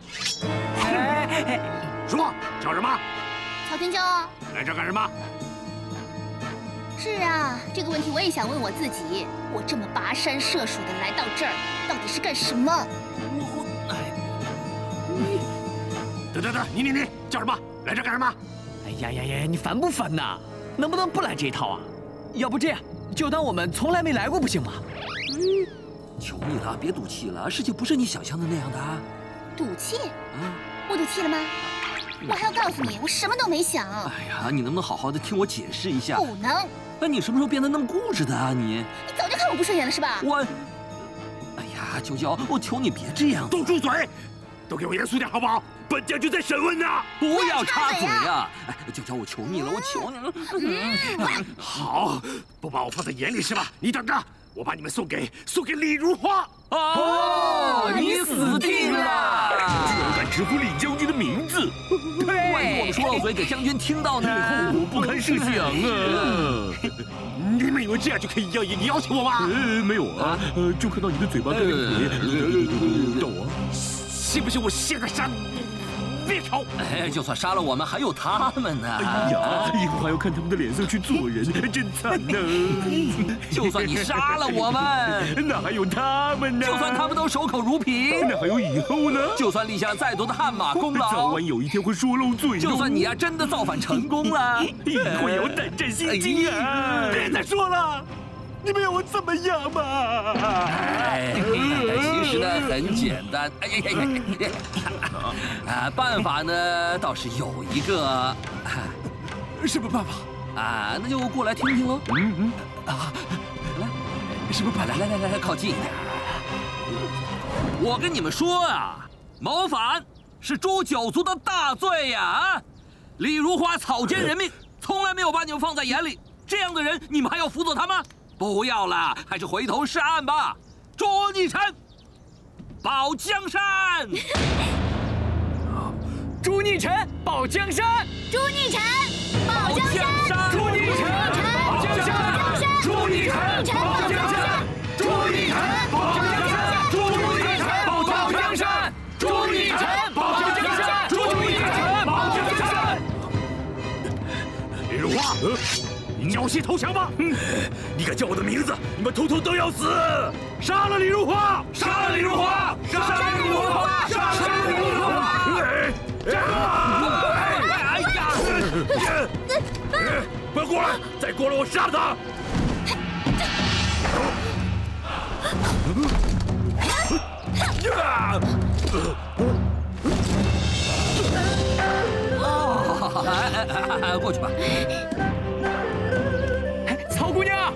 说叫什么？ 曹天骄。 来这干什么？ 是啊，这个问题我也想问我自己。我这么跋山涉水的来到这儿，到底是干什么？ 我我哎，等等等，你你你叫什么？来这干什么？ 哎呀呀呀！你烦不烦呐？能不能不来这一套啊？要不这样，就当我们从来没来过，不行吗？ 嗯，求你了，别赌气了，事情不是你想象的那样的啊。 赌气？啊，我赌气了吗？我还要告诉你，我什么都没想。 哎呀，你能不能好好的听我解释一下？ 不能。 那你什么时候变得那么固执的啊？你你早就看我不顺眼了是吧？ 我，哎呀，娇娇，我求你别这样， 都住嘴！都给我严肃点好不好？本将军在审问呢！ 不要插嘴呀！哎，娇娇，我求你了，我求你了。 嗯，好，不把我放在眼里是吧？你等着，我把你们送给送给李如花。 哦，你死定了！ 居然敢直呼李将军的名字！ 对，万一我们说漏嘴给将军听到呢？ 后果不堪设想啊！ 你们以为这样就可以要要求我吗？ 呃，没有啊，呃，就看到你的嘴巴跟那个抖啊！ 信不信我现在杀你？别吵！ 哎，就算杀了我们，还有他们呢。 哎呀，以后还要看他们的脸色去做人，真惨呢。 就算你杀了我们， 那还有他们呢。 就算他们都守口如瓶， 那还有以后呢？ 就算立下再多的汗马功劳， 早晚有一天会说漏嘴。 就算你呀真的造反成功了， 也会有胆战心惊啊！ 别再说了。你们要我怎么样嘛？ 哎，其实呢很简单，哎呀呀呀！啊，办法呢倒是有一个。 什么办法？ 啊，那就过来听听喽。 嗯嗯。 啊，来， 什么办法？ 来来来来，靠近一点。我跟你们说啊，谋反是诛九族的大罪呀！啊，李如花草菅人命，从来没有把你们放在眼里。这样的人，你们还要辅佐他吗？不要了，还是回头是岸吧。捉逆臣，保江山。 捉逆臣，保江山。 捉逆臣，保江山。 捉逆臣，保江山。捉逆臣，保江山。捉逆臣，保江山。捉逆臣，保江山。捉逆臣，保江山。捉逆臣，保江山。 李如花。你缴械投降吧！嗯，你敢叫我的名字，你们统统都要死！杀了李如花！ 杀了李如花！杀了李如花！杀了李如花！ 哎呀！不要过来！再过来，我杀了他！ 啊！过去吧。 曹姑娘，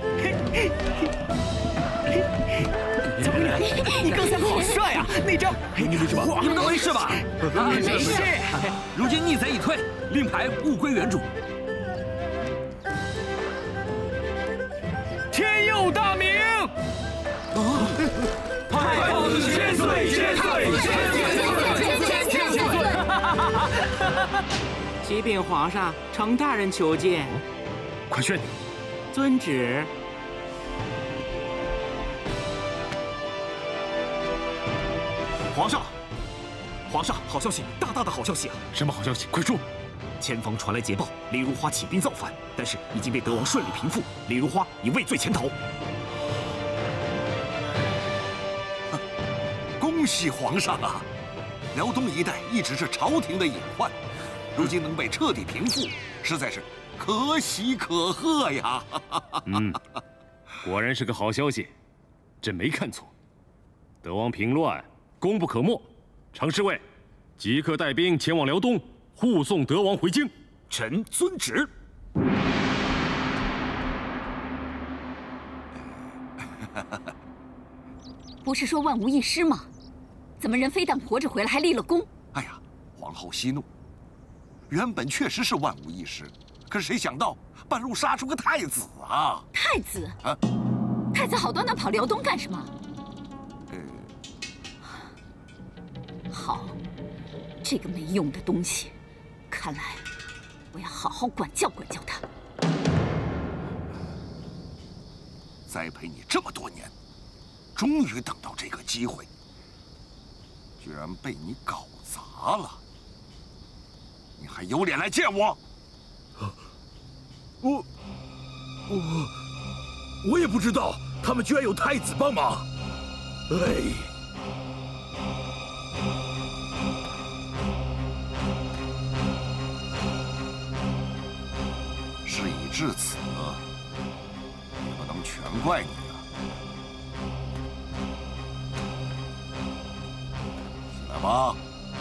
曹姑娘，你刚才好帅啊！那招， 你没事吧？你们都没事吧？ 没事。 如今逆贼已退，令牌物归原主。 天佑大明！太后千岁，千岁，千岁，千岁！ 启禀皇上，程大人求见。 快宣。 遵旨。 皇上，皇上，好消息，大大的好消息啊！什么好消息？快说！前方传来捷报，李如花起兵造反，但是已经被德王顺利平复，李如花已畏罪潜逃。 恭喜皇上啊！辽东一带一直是朝廷的隐患，如今能被彻底平复，实在是可喜可贺呀！ 嗯，果然是个好消息，朕没看错。德王平乱，功不可没。常侍卫，即刻带兵前往辽东，护送德王回京。 臣遵旨。 不是说万无一失吗？怎么人非但活着回来，还立了功？ 哎呀，皇后息怒。原本确实是万无一失，可是谁想到半路杀出个太子啊！ 太子啊，太子好端端跑辽东干什么？ 呃， 好，这个没用的东西，看来我要好好管教管教他。 栽培你这么多年， 终于等到这个机会，居然被你搞砸了！你还有脸来见我？ 我我我也不知道，他们居然有太子帮忙。哎。 事已至此，也不能全怪你啊！起来吧。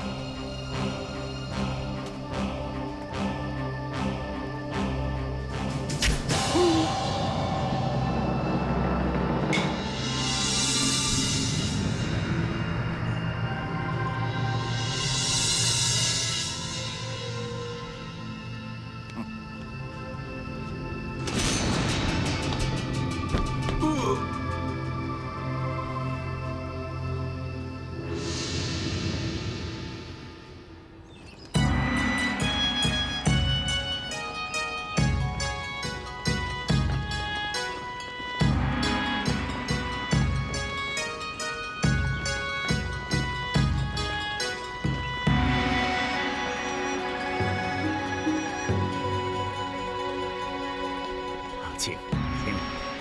请，请。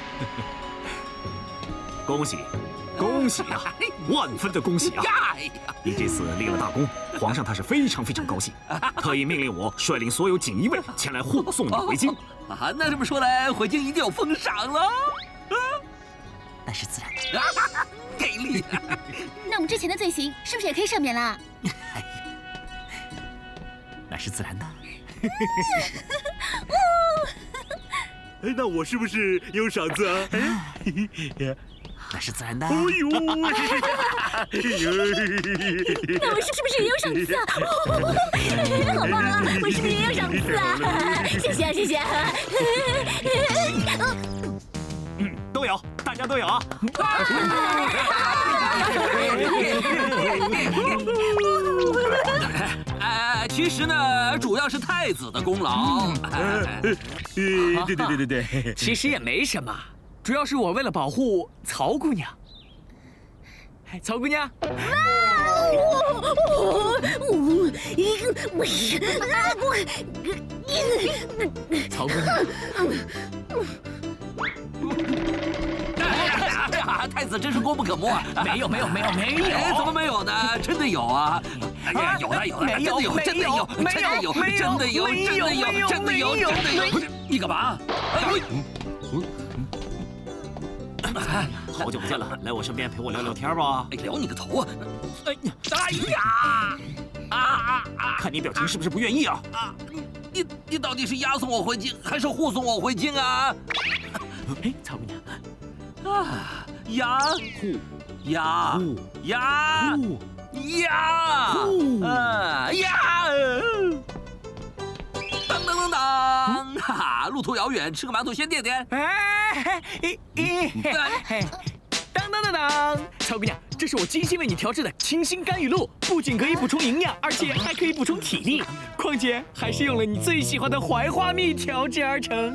恭喜，恭喜啊！万分的恭喜啊！你这次立了大功，皇上他是非常非常高兴，特意命令我率领所有锦衣卫前来护送你回京。 啊，那这么说来，回京一定有封赏了。 那是自然的。给力！ 那我们之前的罪行是不是也可以赦免了？ 那是自然的。 哎，那我是不是有赏赐啊？ 那是自然的。 哎呦！ 那我是不是也有赏赐啊？好棒啊！我是不是也有赏赐啊？谢谢啊，谢谢啊。 嗯，都有，大家都有啊。 呃，其实呢，主要是太子的功劳。 对对对对对， 其实也没什么，主要是我为了保护曹姑娘。曹姑娘，曹姑娘。 太子真是功不可没啊！ 没有没有没有没有， 怎么没有呢？真的有啊！哎呀，有的有的，真的有，真的有，真的有，真的有，真的有，真的有，真的有！你干嘛？ 哎，好久不见了，来我身边陪我聊聊天吧。 哎，聊你个头啊！ 哎呀，哎呀！啊啊啊！看你表情是不是不愿意啊？啊！ 你你到底是押送我回京，还是护送我回京啊？ 哎，曹姑娘。 啊，押护押护押押护啊押！当当当当！哈哈，路途遥远，吃个馒头先垫垫。 哎，咦咦！当当当当！曹姑娘，这是我精心为你调制的清心甘雨露，不仅可以补充营养，而且还可以补充体力，况且还是用了你最喜欢的槐花蜜调制而成。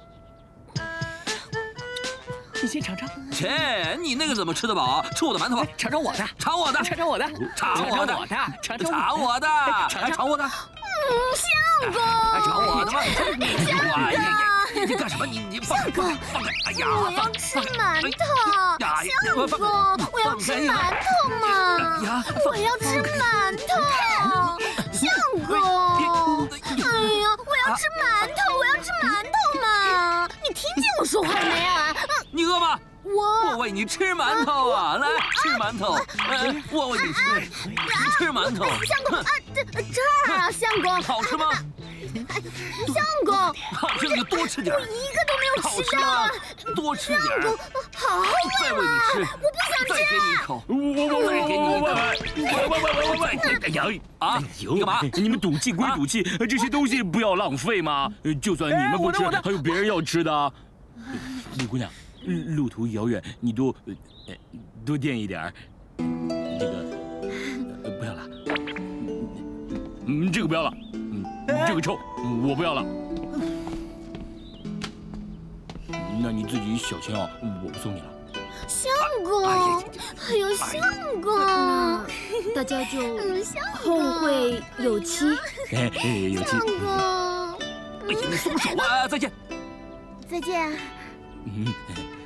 你先尝尝。 切，你那个怎么吃得饱？吃我的馒头， 尝尝我的， 尝我的， 尝尝我的， 尝我的， 尝尝我的， 尝尝我的。 嗯，相公， 尝我的吗？ 相公， 你干什么？你你放开放开！哎呀， 我要吃馒头，相公，我要吃馒头嘛！我要吃馒头，相公！哎呀，我要吃馒头，我要吃馒头嘛！你听见我说话没啊？ 你饿吗？ 我我喂你吃馒头啊！来吃馒头，我喂你吃，吃馒头。 相公啊，这这儿啊，相公， 好吃吗？ 相公， 好吃你就多吃点。 我一个都没有吃到。 多吃点。 相公，好啊！ 再喂你吃， 我不想吃。 再给你一口， 我我再给你一口。 喂喂喂喂喂！哎呀啊！ 你干嘛？你们赌气归赌气，这些东西不要浪费嘛！就算你们不吃，还有别人要吃的。陆姑娘，路途遥远，你多多垫一点儿。这个不要了，嗯，这个不要了，嗯，这个臭，我不要了。那你自己小心啊，我不送你了。 相公，哎呦，相公， 大家就后会有期。 哎哎，有期。 相公， 哎呀，你松手啊！再见。 再见。 嗯。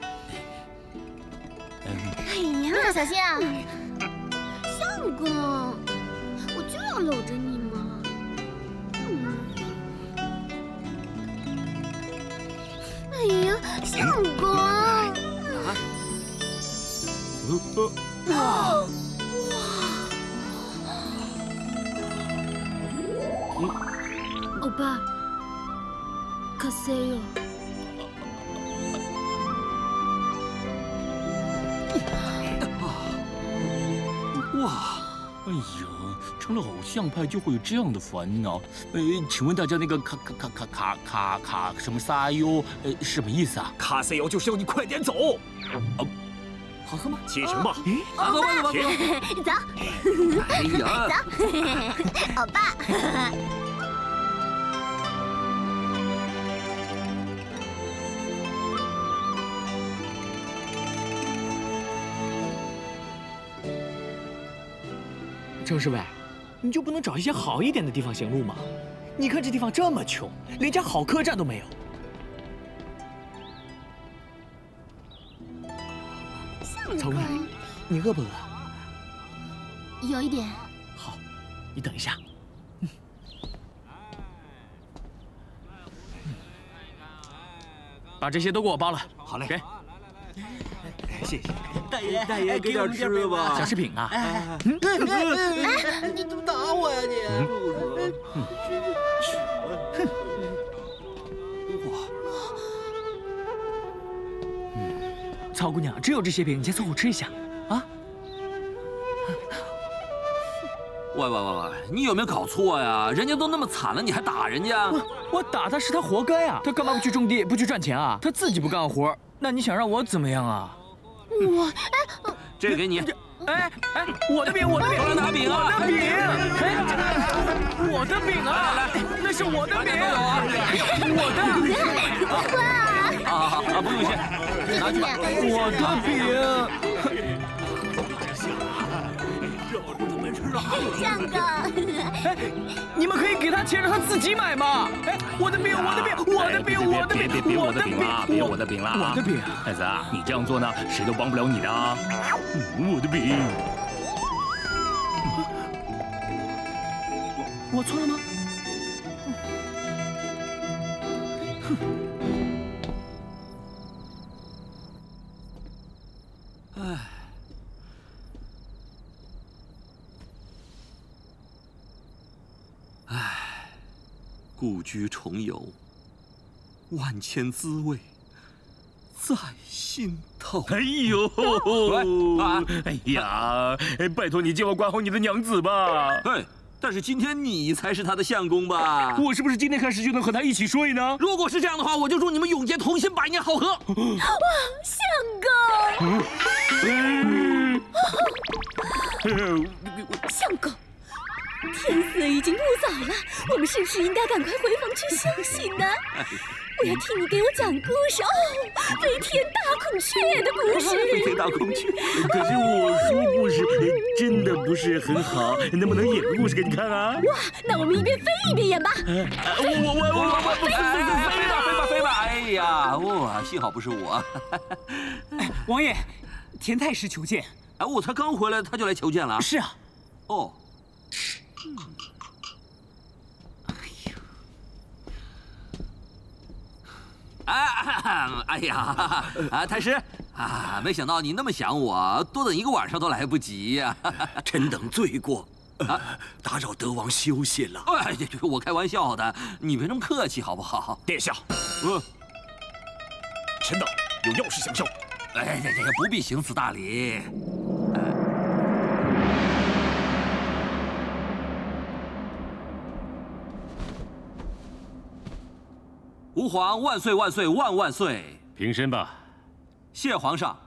哎呀，小心啊！相公，我就要搂着你嘛。嗯。哎呀，相公。啊。哇！ 欧巴，可塞哟。 哇，哎呀，成了偶像派就会有这样的烦恼。呃，请问大家那个卡卡卡卡卡卡卡什么撒哟，呃，什么意思啊？ 卡塞哟就是要你快点走。 哦， 好喝吗？启程吧。 欧巴，走。 哎呀， 走，欧巴。 郑侍卫，你就不能找一些好一点的地方行路吗？你看这地方这么穷，连家好客栈都没有。曹公，你饿不饿？ 有一点。 好，你等一下。嗯。把这些都给我包了。 好嘞。 给。谢谢。 大爷，大爷给点吃吧。 小食品啊。 哎， 你怎么打我呀你？ 哇！曹姑娘，只有这些饼，你先凑合吃一下啊。 喂喂喂喂，你有没有搞错呀？人家都那么惨了，你还打人家？ 我我打他是他活该啊！他干嘛不去种地，不去赚钱啊？他自己不干活，那你想让我怎么样啊？ 我哎， 这个给你。 哎哎，我的饼，我的饼， 过来拿饼啊！ 我的饼，哎，我的饼啊！那是我的饼，我的。 啊啊啊！不用谢，拿去吧。 我的饼。 相公， 哎，你们可以给他钱，让他自己买嘛！哎，我的饼，我的饼，我的饼，我的饼， 别别别我的饼了，别我的饼了， 我的饼， 孩子啊，你这样做呢，谁都帮不了你的。我的饼， 我错了吗？ 唉。唉，故居重游，万千滋味在心头。 哎呦，啊，哎呀，拜托你借我管好你的娘子吧。 对，但是今天你才是他的相公吧？ 我是不是今天开始就能和他一起睡呢？ 如果是这样的话，我就祝你们永结同心，百年好合。 哇，相公！相公。天色已经不早了，我们是不是应该赶快回房去休息呢？我要听你给我讲故事哦，飞天大孔雀的故事。 飞天大孔雀， 可是我说故事真的不是很好，能不能演个故事给你看啊？ 哇，那我们一边飞一边演吧。 我我我我我飞吧飞吧飞吧飞吧！哎呀，哇，幸好不是我。 王爷，田太师求见。 哎，我才刚回来，他就来求见了。 是啊。 哦。哎哎呀，啊，太师啊，没想到你那么想我，多等一个晚上都来不及呀！ 臣等罪过，啊，打扰德王休息了。 哎，我开玩笑的，你别那么客气好不好？ 殿下， 嗯， 臣等有要事相向。 哎呀呀，不必行此大礼。吾皇万岁万岁万万岁！ 平身吧。 谢皇上。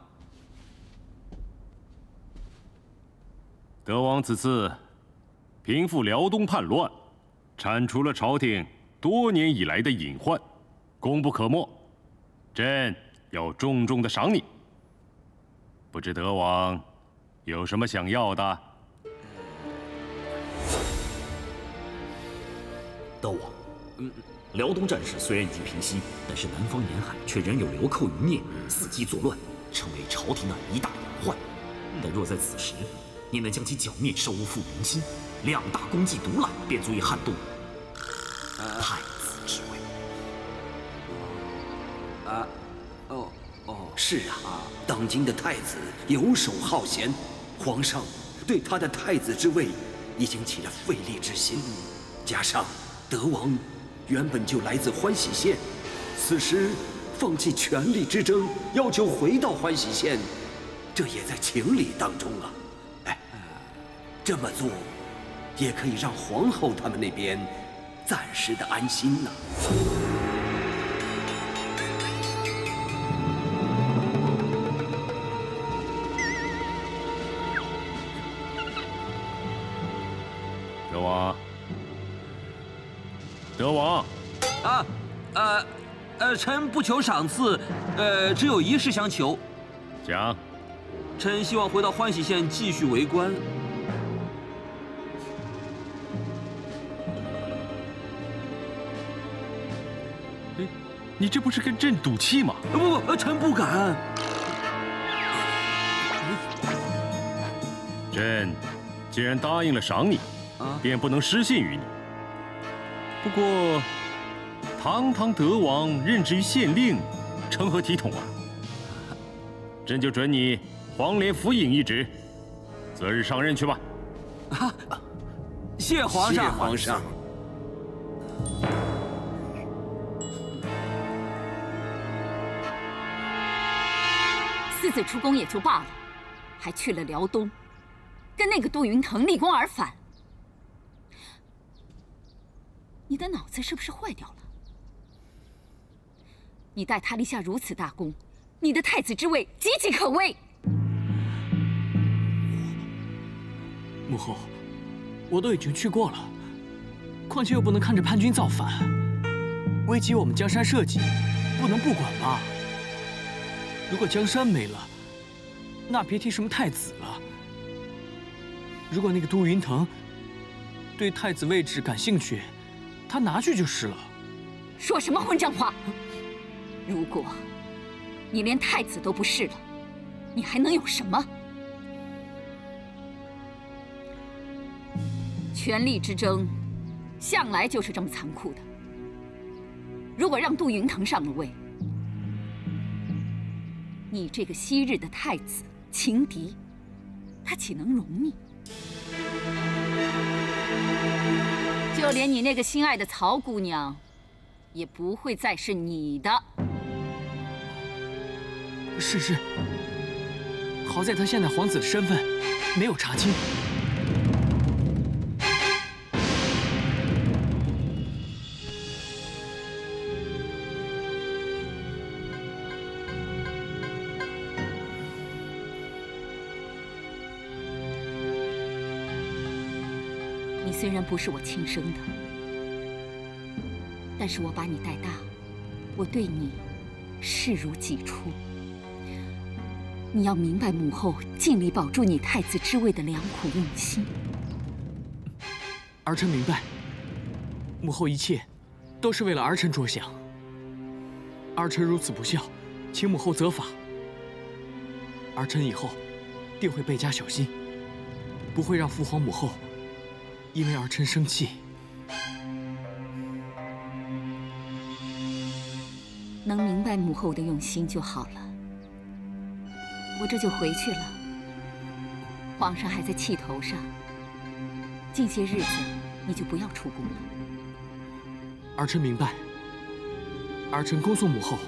德王此次平复辽东叛乱，铲除了朝廷多年以来的隐患，功不可没。朕要重重的赏你。 不知德王有什么想要的？ 德王，嗯，辽东战事虽然已经平息，但是南方沿海却仍有流寇余孽，伺机作乱，成为朝廷的一大隐患。但若在此时，你能将其剿灭，收复民心，两大功绩独揽，便足以撼动太子之位。 啊，哦哦，是啊，当今的太子游手好闲，皇上对他的太子之位已经起了废立之心。加上德王原本就来自欢喜县，此时放弃权力之争，要求回到欢喜县，这也在情理当中啊。哎，这么做也可以让皇后他们那边暂时的安心呐。 德王，德王， 啊，呃，呃，臣不求赏赐，呃，只有一事相求。 讲。 臣希望回到欢喜县继续为官。 哎，你这不是跟朕赌气吗？ 不不，臣不敢。 朕既然答应了赏你，啊，便不能失信于你。不过，堂堂德王任职于县令，成何体统啊？朕就准你黄连府尹一职，择日上任去吧。 啊，谢皇上。 谢皇上。 私自出宫也就罢了，还去了辽东，跟那个杜云腾立功而返。你的脑子是不是坏掉了？你带他立下如此大功，你的太子之位岌岌可危。 母后，我都已经去过了，况且又不能看着叛军造反，危及我们江山社稷，不能不管吧？如果江山没了，那别提什么太子了。如果那个杜云腾对太子位置感兴趣，他拿去就是了。 说什么混账话！如果你连太子都不是了，你还能有什么？权力之争向来就是这么残酷的。如果让杜云腾上了位，你这个昔日的太子情敌，他岂能容你？就连你那个心爱的曹姑娘，也不会再是你的。 是是，好在他现在皇子的身份没有查清。 你虽然不是我亲生的，但是我把你带大，我对你视如己出。你要明白母后尽力保住你太子之位的良苦用心。 儿臣明白，母后一切都是为了儿臣着想。儿臣如此不孝，请母后责罚。儿臣以后定会倍加小心，不会让父皇母后因为儿臣生气。 能明白母后的用心就好了。我这就回去了。皇上还在气头上，近些日子你就不要出宫了。 儿臣明白。儿臣恭送母后。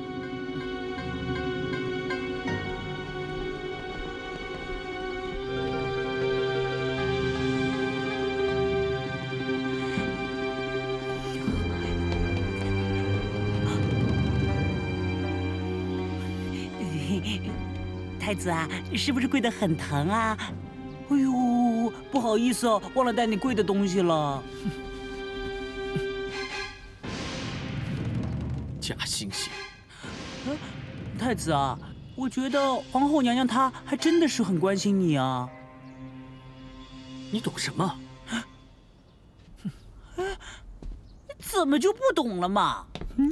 太子啊，是不是跪得很疼啊？哎呦，不好意思哦，忘了带你跪的东西了。 假惺惺！ 太子啊， 我觉得皇后娘娘她还真的是很关心你啊。 你懂什么？ 怎么就不懂了嘛？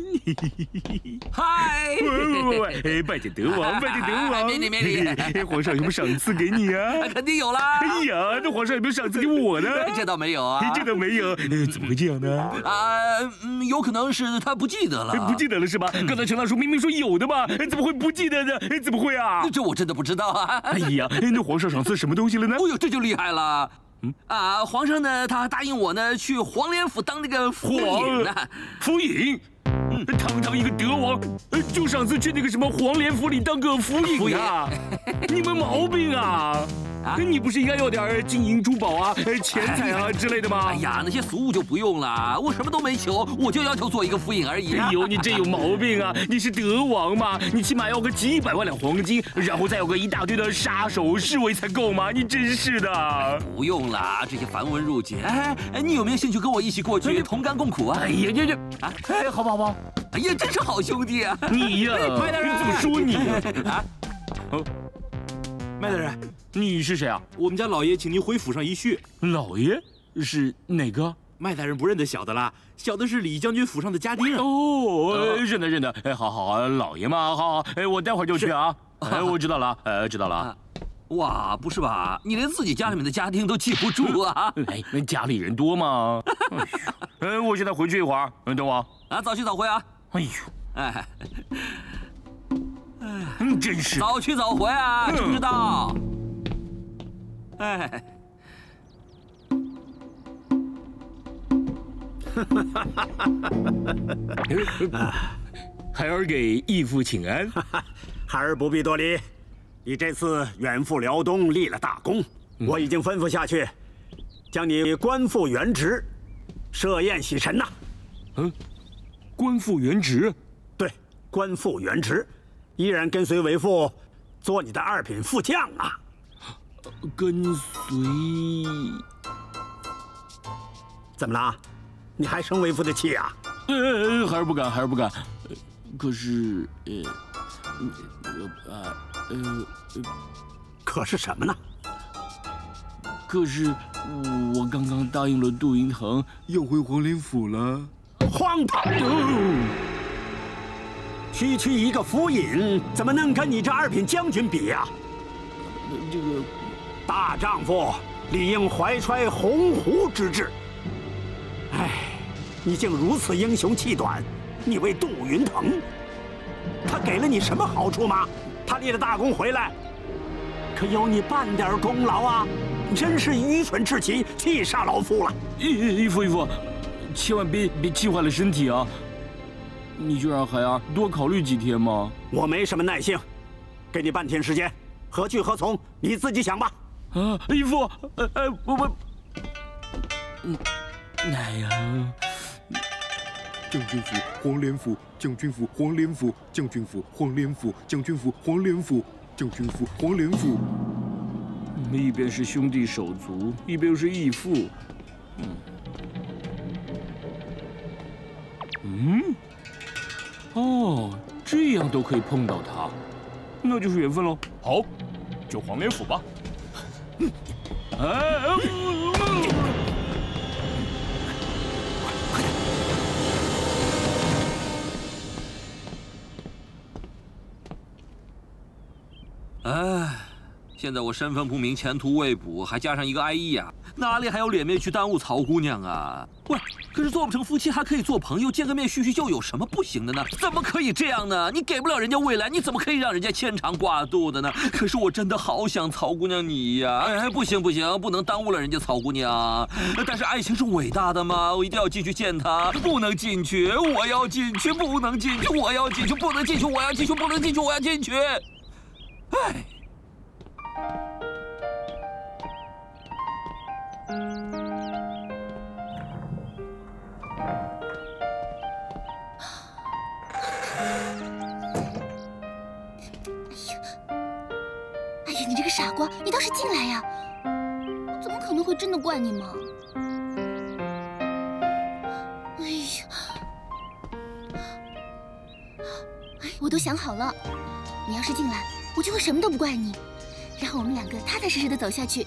嗨，喂喂喂，拜见德王，拜见德王， 免礼免礼。 皇上有没有赏赐给你啊？ 肯定有啦。 哎呀，那皇上有没有赏赐给我呢？ 这倒没有啊， 这倒没有，怎么会这样呢？ 啊，嗯，有可能是他不记得了。 不记得了是吧？刚才陈大叔明明说有的嘛，怎么会不记得呢？怎么会啊？ 这我真的不知道啊。 哎呀，那皇上赏赐什么东西了呢？ 哦呦，这就厉害了。嗯啊，皇上呢，他答应我呢，去黄连府当那个府尹呢。 府尹，嗯，堂堂一个德王，就赏赐去那个什么黄连府里当个府尹啊！你们毛病啊！啊，你不是应该要点金银珠宝啊、钱财啊之类的吗？ 哎呀，那些俗物就不用了，我什么都没求，我就要求做一个府尹而已。 哎呦，你真有毛病啊！你是德王嘛，你起码要个几百万两黄金，然后再有个一大堆的杀手侍卫才够嘛！你真是的。 不用啦，这些繁文缛节。哎哎，你有没有兴趣跟我一起过去同甘共苦啊？ 哎呀，这这啊，哎，好不好不好？ 哎呀，真是好兄弟啊！ 你呀， 麦大人怎么说你啊？哦，麦大人。 你是谁啊？ 我们家老爷请您回府上一叙。 老爷是哪个？ 麦大人不认得小的啦，小的是李将军府上的家丁啊。 哦，认得认得。哎，好好好，老爷嘛，好好。哎，我待会儿就去啊。哎，我知道了，呃，知道了啊。 哇，不是吧？你连自己家里面的家丁都记不住啊？ 哎，那家里人多吗？哎，我现在回去一会儿，等我。 啊，早去早回啊。 哎呦， 哎， 嗯，真是早去早回啊，知不知道？哎， 孩儿给义父请安。 孩儿不必多礼，你这次远赴辽东立了大功，嗯、我已经吩咐下去，将你官复原职，设宴洗尘呐。 嗯，官复原职？ 对，官复原职，依然跟随为父，做你的二品副将啊。 跟随？ 怎么了？你还生为父的气啊？ 呃，孩儿不敢，孩儿不敢。可是，呃，呃，呃， 可是什么呢？ 可是我刚刚答应了杜云腾要回黄连府了。 荒唐！区区一个府尹，怎么能跟你这二品将军比呀？ 这个。 大丈夫理应怀揣鸿鹄之志。哎，你竟如此英雄气短！你为杜云腾，他给了你什么好处吗？他立了大功回来，可有你半点功劳啊！真是愚蠢至极，气煞老夫了！ 义义父义父，千万别别气坏了身体啊！你就让孩儿多考虑几天嘛。 我没什么耐性，给你半天时间，何去何从你自己想吧。 啊，义父，呃呃，我我，嗯，哎呀， 将军府黄连府，将军府黄连府，将军府黄连府，将军府黄连府，将军府黄连府。 一边是兄弟手足，一边又是义父，嗯，嗯，哦，这样都可以碰到他，那就是缘分喽。 好，就黄连府吧。 哎， 快点！ 哎，现在我身份不明，前途未卜，还加上一个哀意啊，哪里还有脸面去耽误曹姑娘啊？喂，可是做不成夫妻还可以做朋友，见个面叙叙旧，有什么不行的呢？怎么可以这样呢？你给不了人家未来，你怎么可以让人家牵肠挂肚的呢？可是我真的好想曹姑娘你呀！哎，不行不行，不能耽误了人家曹姑娘。但是爱情是伟大的嘛，我一定要进去见她，不能进去，我要进去，不能进去，我要进去，不能进去，我要进去，不能进去，我要进去。哎。 哎呀，你这个傻瓜，你倒是进来呀！我怎么可能会真的怪你嘛？哎呀，哎，我都想好了，你要是进来， 我就会什么都不怪你，然后我们两个踏踏实实的走下去。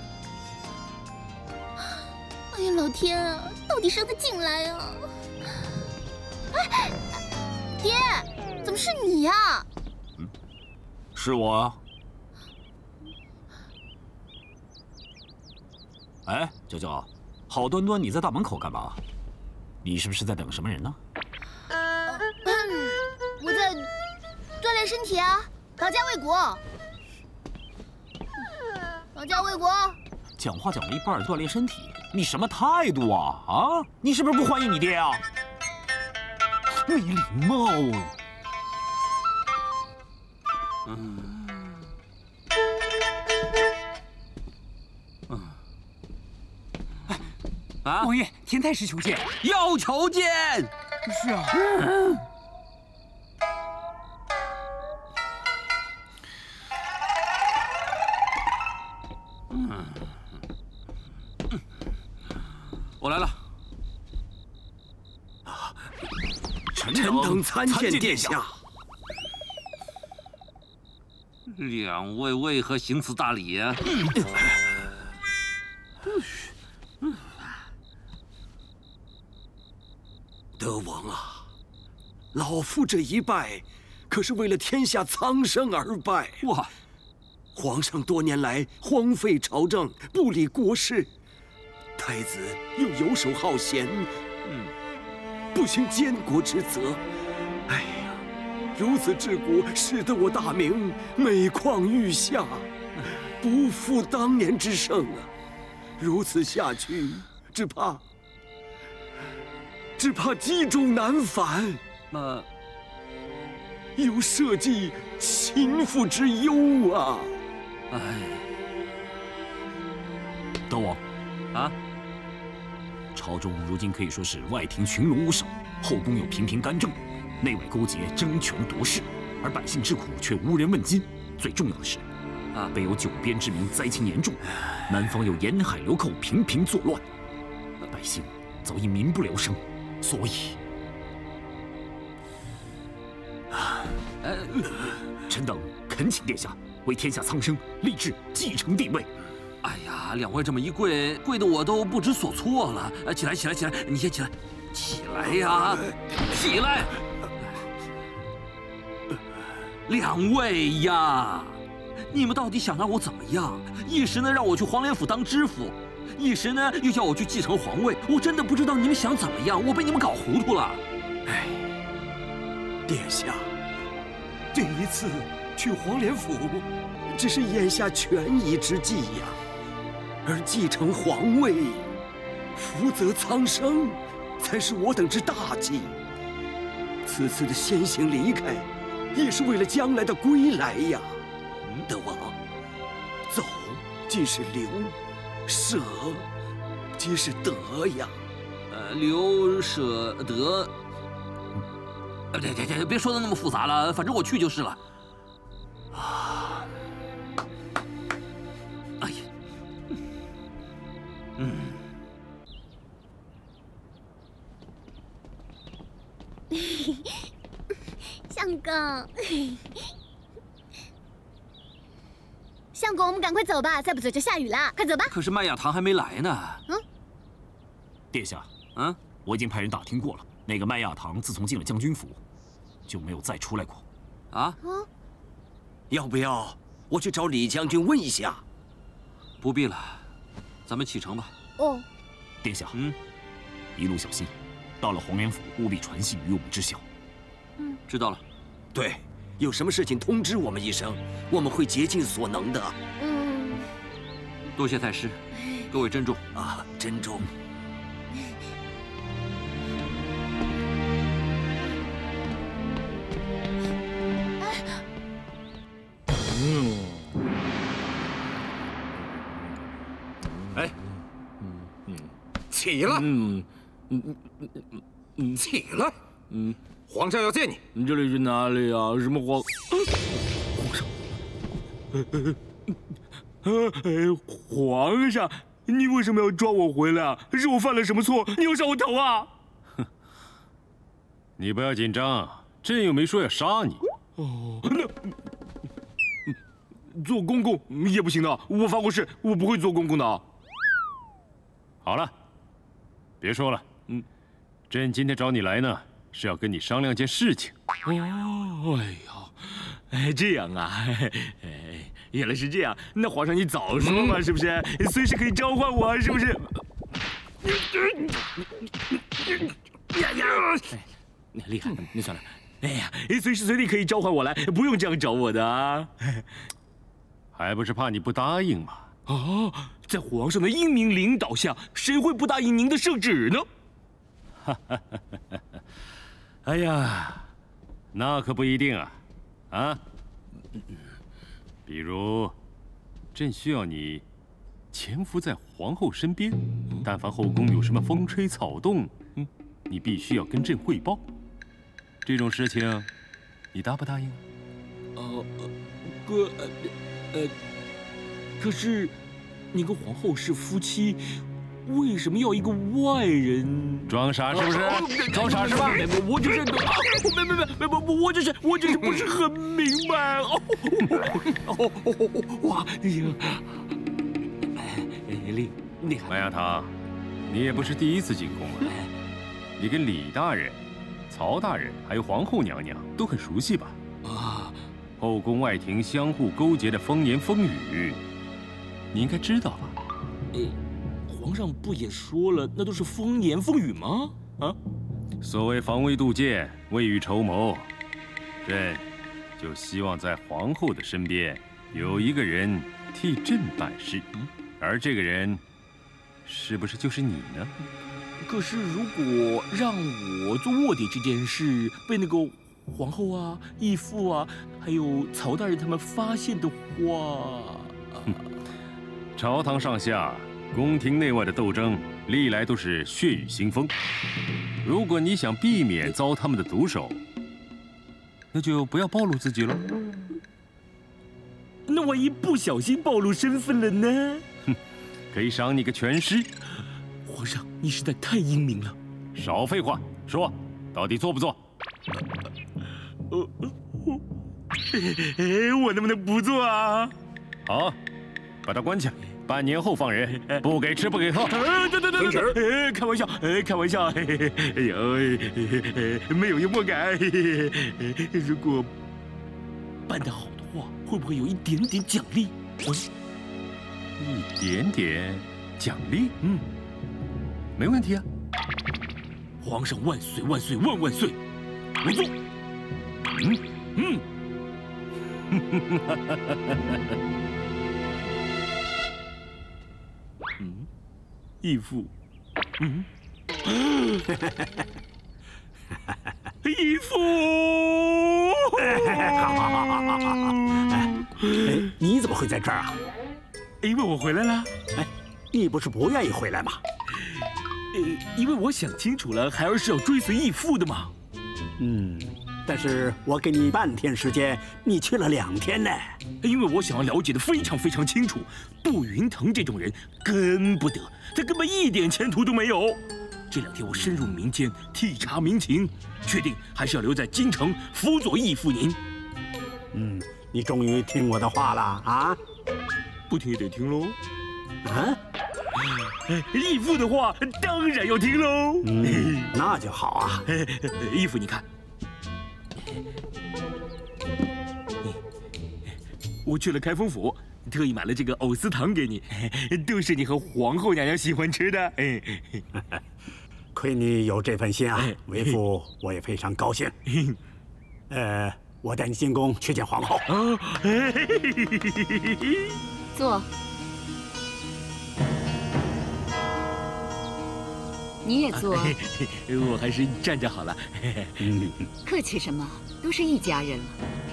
哎呀，老天啊，到底让他进来啊！哎，爹，怎么是你呀？ 嗯，是我啊。哎，娇娇，好端端你在大门口干嘛？你是不是在等什么人呢？ 嗯，我在锻炼身体啊，保家卫国。保家卫国。 讲话讲了一半，锻炼身体，你什么态度啊？啊，你是不是不欢迎你爹啊？没礼貌。 嗯。嗯。啊！ 王爷，田太师求见。 要求见。 是啊。 嗯。嗯。我来了。 臣等参见殿下。 两位为何行此大礼啊？ 德王啊，老夫这一拜，可是为了天下苍生而拜。 哇！ 皇上多年来荒废朝政，不理国事，太子又游手好闲，嗯，不行监国之责。哎呀，如此治国，使得我大明每况愈下，不复当年之盛啊！如此下去，只怕只怕积重难返。 那有社稷倾覆之忧啊！ 哎， 德王， 啊， 朝中如今可以说是外廷群龙无首，后宫又频频干政，内外勾结，争权夺势，而百姓之苦却无人问津。最重要的是，啊，北有九边之民，灾情严重；南方有沿海流寇频频作乱，百姓早已民不聊生。所以，呃，臣等恳请殿下为天下苍生立志继承帝位。 哎呀，两位这么一跪，跪得我都不知所措了。呃，起来，起来，起来，你先起来，起来呀，起来！两位呀，你们到底想让我怎么样？一时呢让我去黄连府当知府，一时呢又叫我去继承皇位，我真的不知道你们想怎么样，我被你们搞糊涂了。 哎，殿下，这一次去黄连府，只是眼下权宜之计呀。而继承皇位，福泽苍生，才是我等之大计。此次的先行离开，也是为了将来的归来呀。德王，走即是留，舍即是得呀。 呃，留舍得，呃，别别别，别说的那么复杂了，反正我去就是了。啊，哎呀，嗯。 相公，相公，我们赶快走吧，再不走就下雨了，快走吧。 可是麦雅堂还没来呢。 嗯， 殿下， 嗯， 我已经派人打听过了，那个麦雅堂自从进了将军府，就没有再出来过。 啊？ 嗯，要不要我去找李将军问一下？ 不必了，咱们启程吧。 哦， 殿下， 嗯， 一路小心，到了黄连府务必传信于我们知晓。 嗯， 知道了。 对，有什么事情通知我们一声，我们会竭尽所能的。 嗯， 多谢太师，各位珍重啊，珍重。 嗯，哎，嗯，起来，嗯嗯嗯嗯嗯，起来，嗯。皇上要见你。 你这里是哪里啊？什么皇？皇上，皇上，你为什么要抓我回来啊？是我犯了什么错？你要杀我头啊？ 哼，你不要紧张，朕又没说要杀你。 哦，那做公公也不行的，我发过誓，我不会做公公的。 好了，别说了。嗯，朕今天找你来呢，是要跟你商量件事情。 哦，哎呦，哎，这样啊，哎，原来是这样。那皇上你早说嘛，是不是？随时可以召唤我，是不是？呀呀！哎，厉害，那算了。哎呀，随时随地可以召唤我来，不用这样找我的啊。 还不是怕你不答应嘛。 哦，在皇上的英明领导下，谁会不答应您的圣旨呢？ 哈哈哈哈！哎呀，那可不一定啊，啊！比如，朕需要你潜伏在皇后身边，但凡后宫有什么风吹草动，嗯，你必须要跟朕汇报。这种事情，你答不答应？ 呃，哥，呃，呃，可是，你跟皇后是夫妻，为什么要一个外人？ 装傻是不是？装傻是吧？ 我就是，没没没没我我就是我就是不是很明白哦。哦，哇，哎呀，哎，厉厉害！ 麦芽堂，你也不是第一次进宫了，你跟李大人、曹大人还有皇后娘娘都很熟悉吧？啊，后宫外廷相互勾结的风言风语，你应该知道吧？ 诶。皇上不也说了，那都是风言风语吗？啊， 所谓防微杜渐，未雨绸缪，朕就希望在皇后的身边有一个人替朕办事，而这个人是不是就是你呢？ 可是如果让我做卧底这件事被那个皇后啊、义父啊，还有曹大人他们发现的话， 哼，朝堂上下。宫廷内外的斗争历来都是血雨腥风，如果你想避免遭他们的毒手，那就不要暴露自己了。 那万一不小心暴露身份了呢？ 哼，可以赏你个全尸。 皇上，你实在太英明了。 少废话，说，到底做不做？ 呃，我，我能不能不做啊？ 好，把他关起来。半年后放人，不给吃不给喝。 对对对对，开玩笑，开玩笑。哎呦，没有幽默感。如果办得好的话，会不会有一点点奖励？ 一点点奖励？嗯，没问题啊。 皇上万岁万岁万万岁！我做。嗯嗯。嗯，义父，嗯，义父， 好好好好好好好。哎，你怎么会在这儿啊？ 因为我回来了。 哎，你不是不愿意回来吗？ 呃，因为我想清楚了，孩儿是要追随义父的嘛。 嗯。但是我给你半天时间，你去了两天呢。 因为我想要了解的非常非常清楚，杜云腾这种人跟不得，他根本一点前途都没有。这两天我深入民间，体察民情，确定还是要留在京城辅佐义父您。 嗯，你终于听我的话了啊？ 不听也得听喽。 啊？ 义父的话当然要听喽。 嗯，那就好啊。 义父，你看。我去了开封府，特意买了这个藕丝糖给你，都是你和皇后娘娘喜欢吃的。哎， 亏你有这份心啊，为父我也非常高兴。呃，我带你进宫去见皇后。 坐。你也坐。 我还是站着好了。 嗯，客气什么？都是一家人了。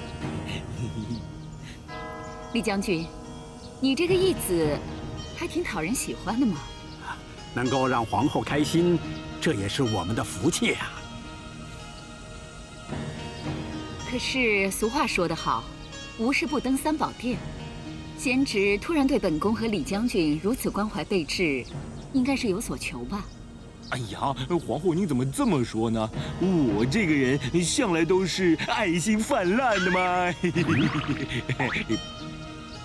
李将军，你这个义子还挺讨人喜欢的嘛。 能够让皇后开心，这也是我们的福气啊。 可是俗话说得好，无事不登三宝殿。贤侄突然对本宫和李将军如此关怀备至，应该是有所求吧？ 哎呀，皇后您怎么这么说呢？我这个人向来都是爱心泛滥的嘛。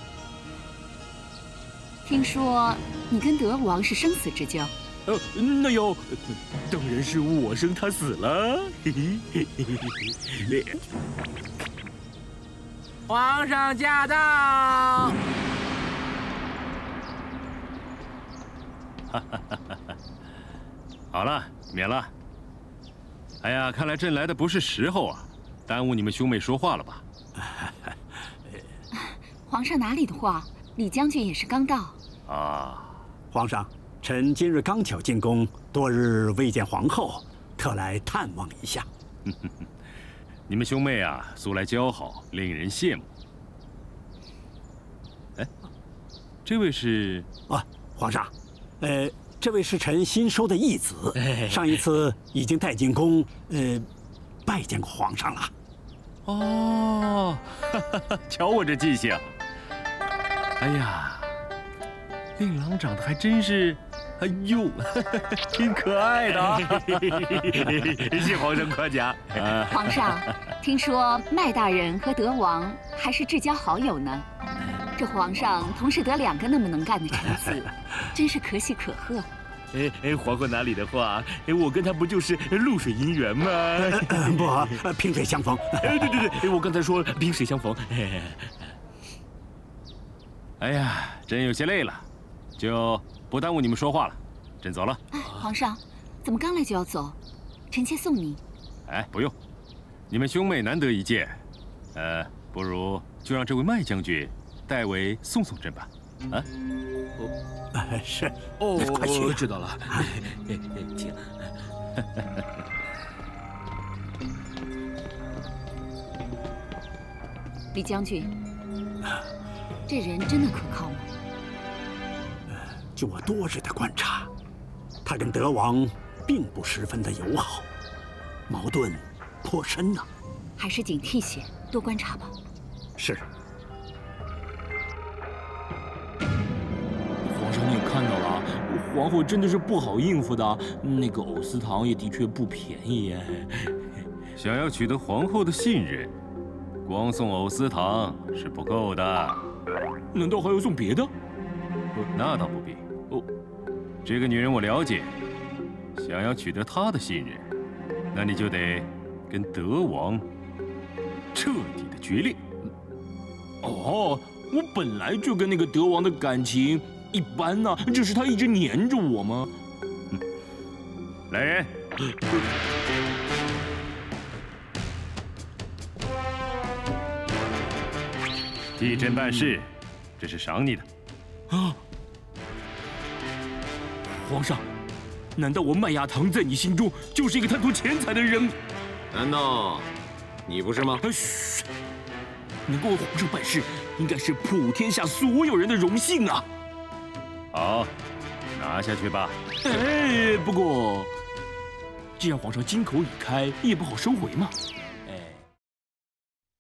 听说你跟德王是生死之交。 呃，那要当然是我生他死了。 皇上驾到！ 好了，免了。哎呀，看来朕来的不是时候啊，耽误你们兄妹说话了吧？ 皇上哪里的话，李将军也是刚到。 啊， 皇上，臣今日刚巧进宫，多日未见皇后，特来探望一下。 你们兄妹啊，素来交好，令人羡慕。哎，这位是啊，皇上，呃，这位是臣新收的义子，上一次已经带进宫，呃，拜见过皇上了。 哦，瞧我这记性！哎呀，令郎长得还真是，哎呦，挺可爱的啊！谢皇上夸奖。 皇上，听说麦大人和德王还是至交好友呢。这皇上同时得两个那么能干的臣子，真是可喜可贺。 哎哎，皇后哪里的话，哎，我跟他不就是露水姻缘吗？ 呃、不，萍水相逢。 哎，对对对，我刚才说萍水相逢。 哎呀，朕有些累了，就不耽误你们说话了，朕走了。 哎，皇上，怎么刚来就要走？臣妾送你。 哎，不用，你们兄妹难得一见，呃，不如就让这位麦将军代为送送朕吧。啊？ 哦，是哦， 快去， 知道了。请。 李将军，这人真的可靠吗？ 据我多日的观察，他跟德王并不十分的友好，矛盾颇深呢。 还是警惕些，多观察吧。 是。 皇上，你也看到了，皇后真的是不好应付的。那个藕丝糖也的确不便宜。 想要取得皇后的信任，光送藕丝糖是不够的。 难道还要送别的？ 那倒不必。哦，这个女人我了解，想要取得她的信任，那你就得跟德王彻底的决裂。 哦，我本来就跟那个德王的感情一般呢，只是他一直黏着我吗？ 嗯，来人，替朕办事，这是赏你的。 啊！皇上，难道我麦亚堂在你心中就是一个贪图钱财的人？ 难道你不是吗？ 嘘，能够为皇上办事，应该是普天下所有人的荣幸啊！ 好，拿下去吧。 哎，不过，既然皇上金口已开，也不好收回嘛。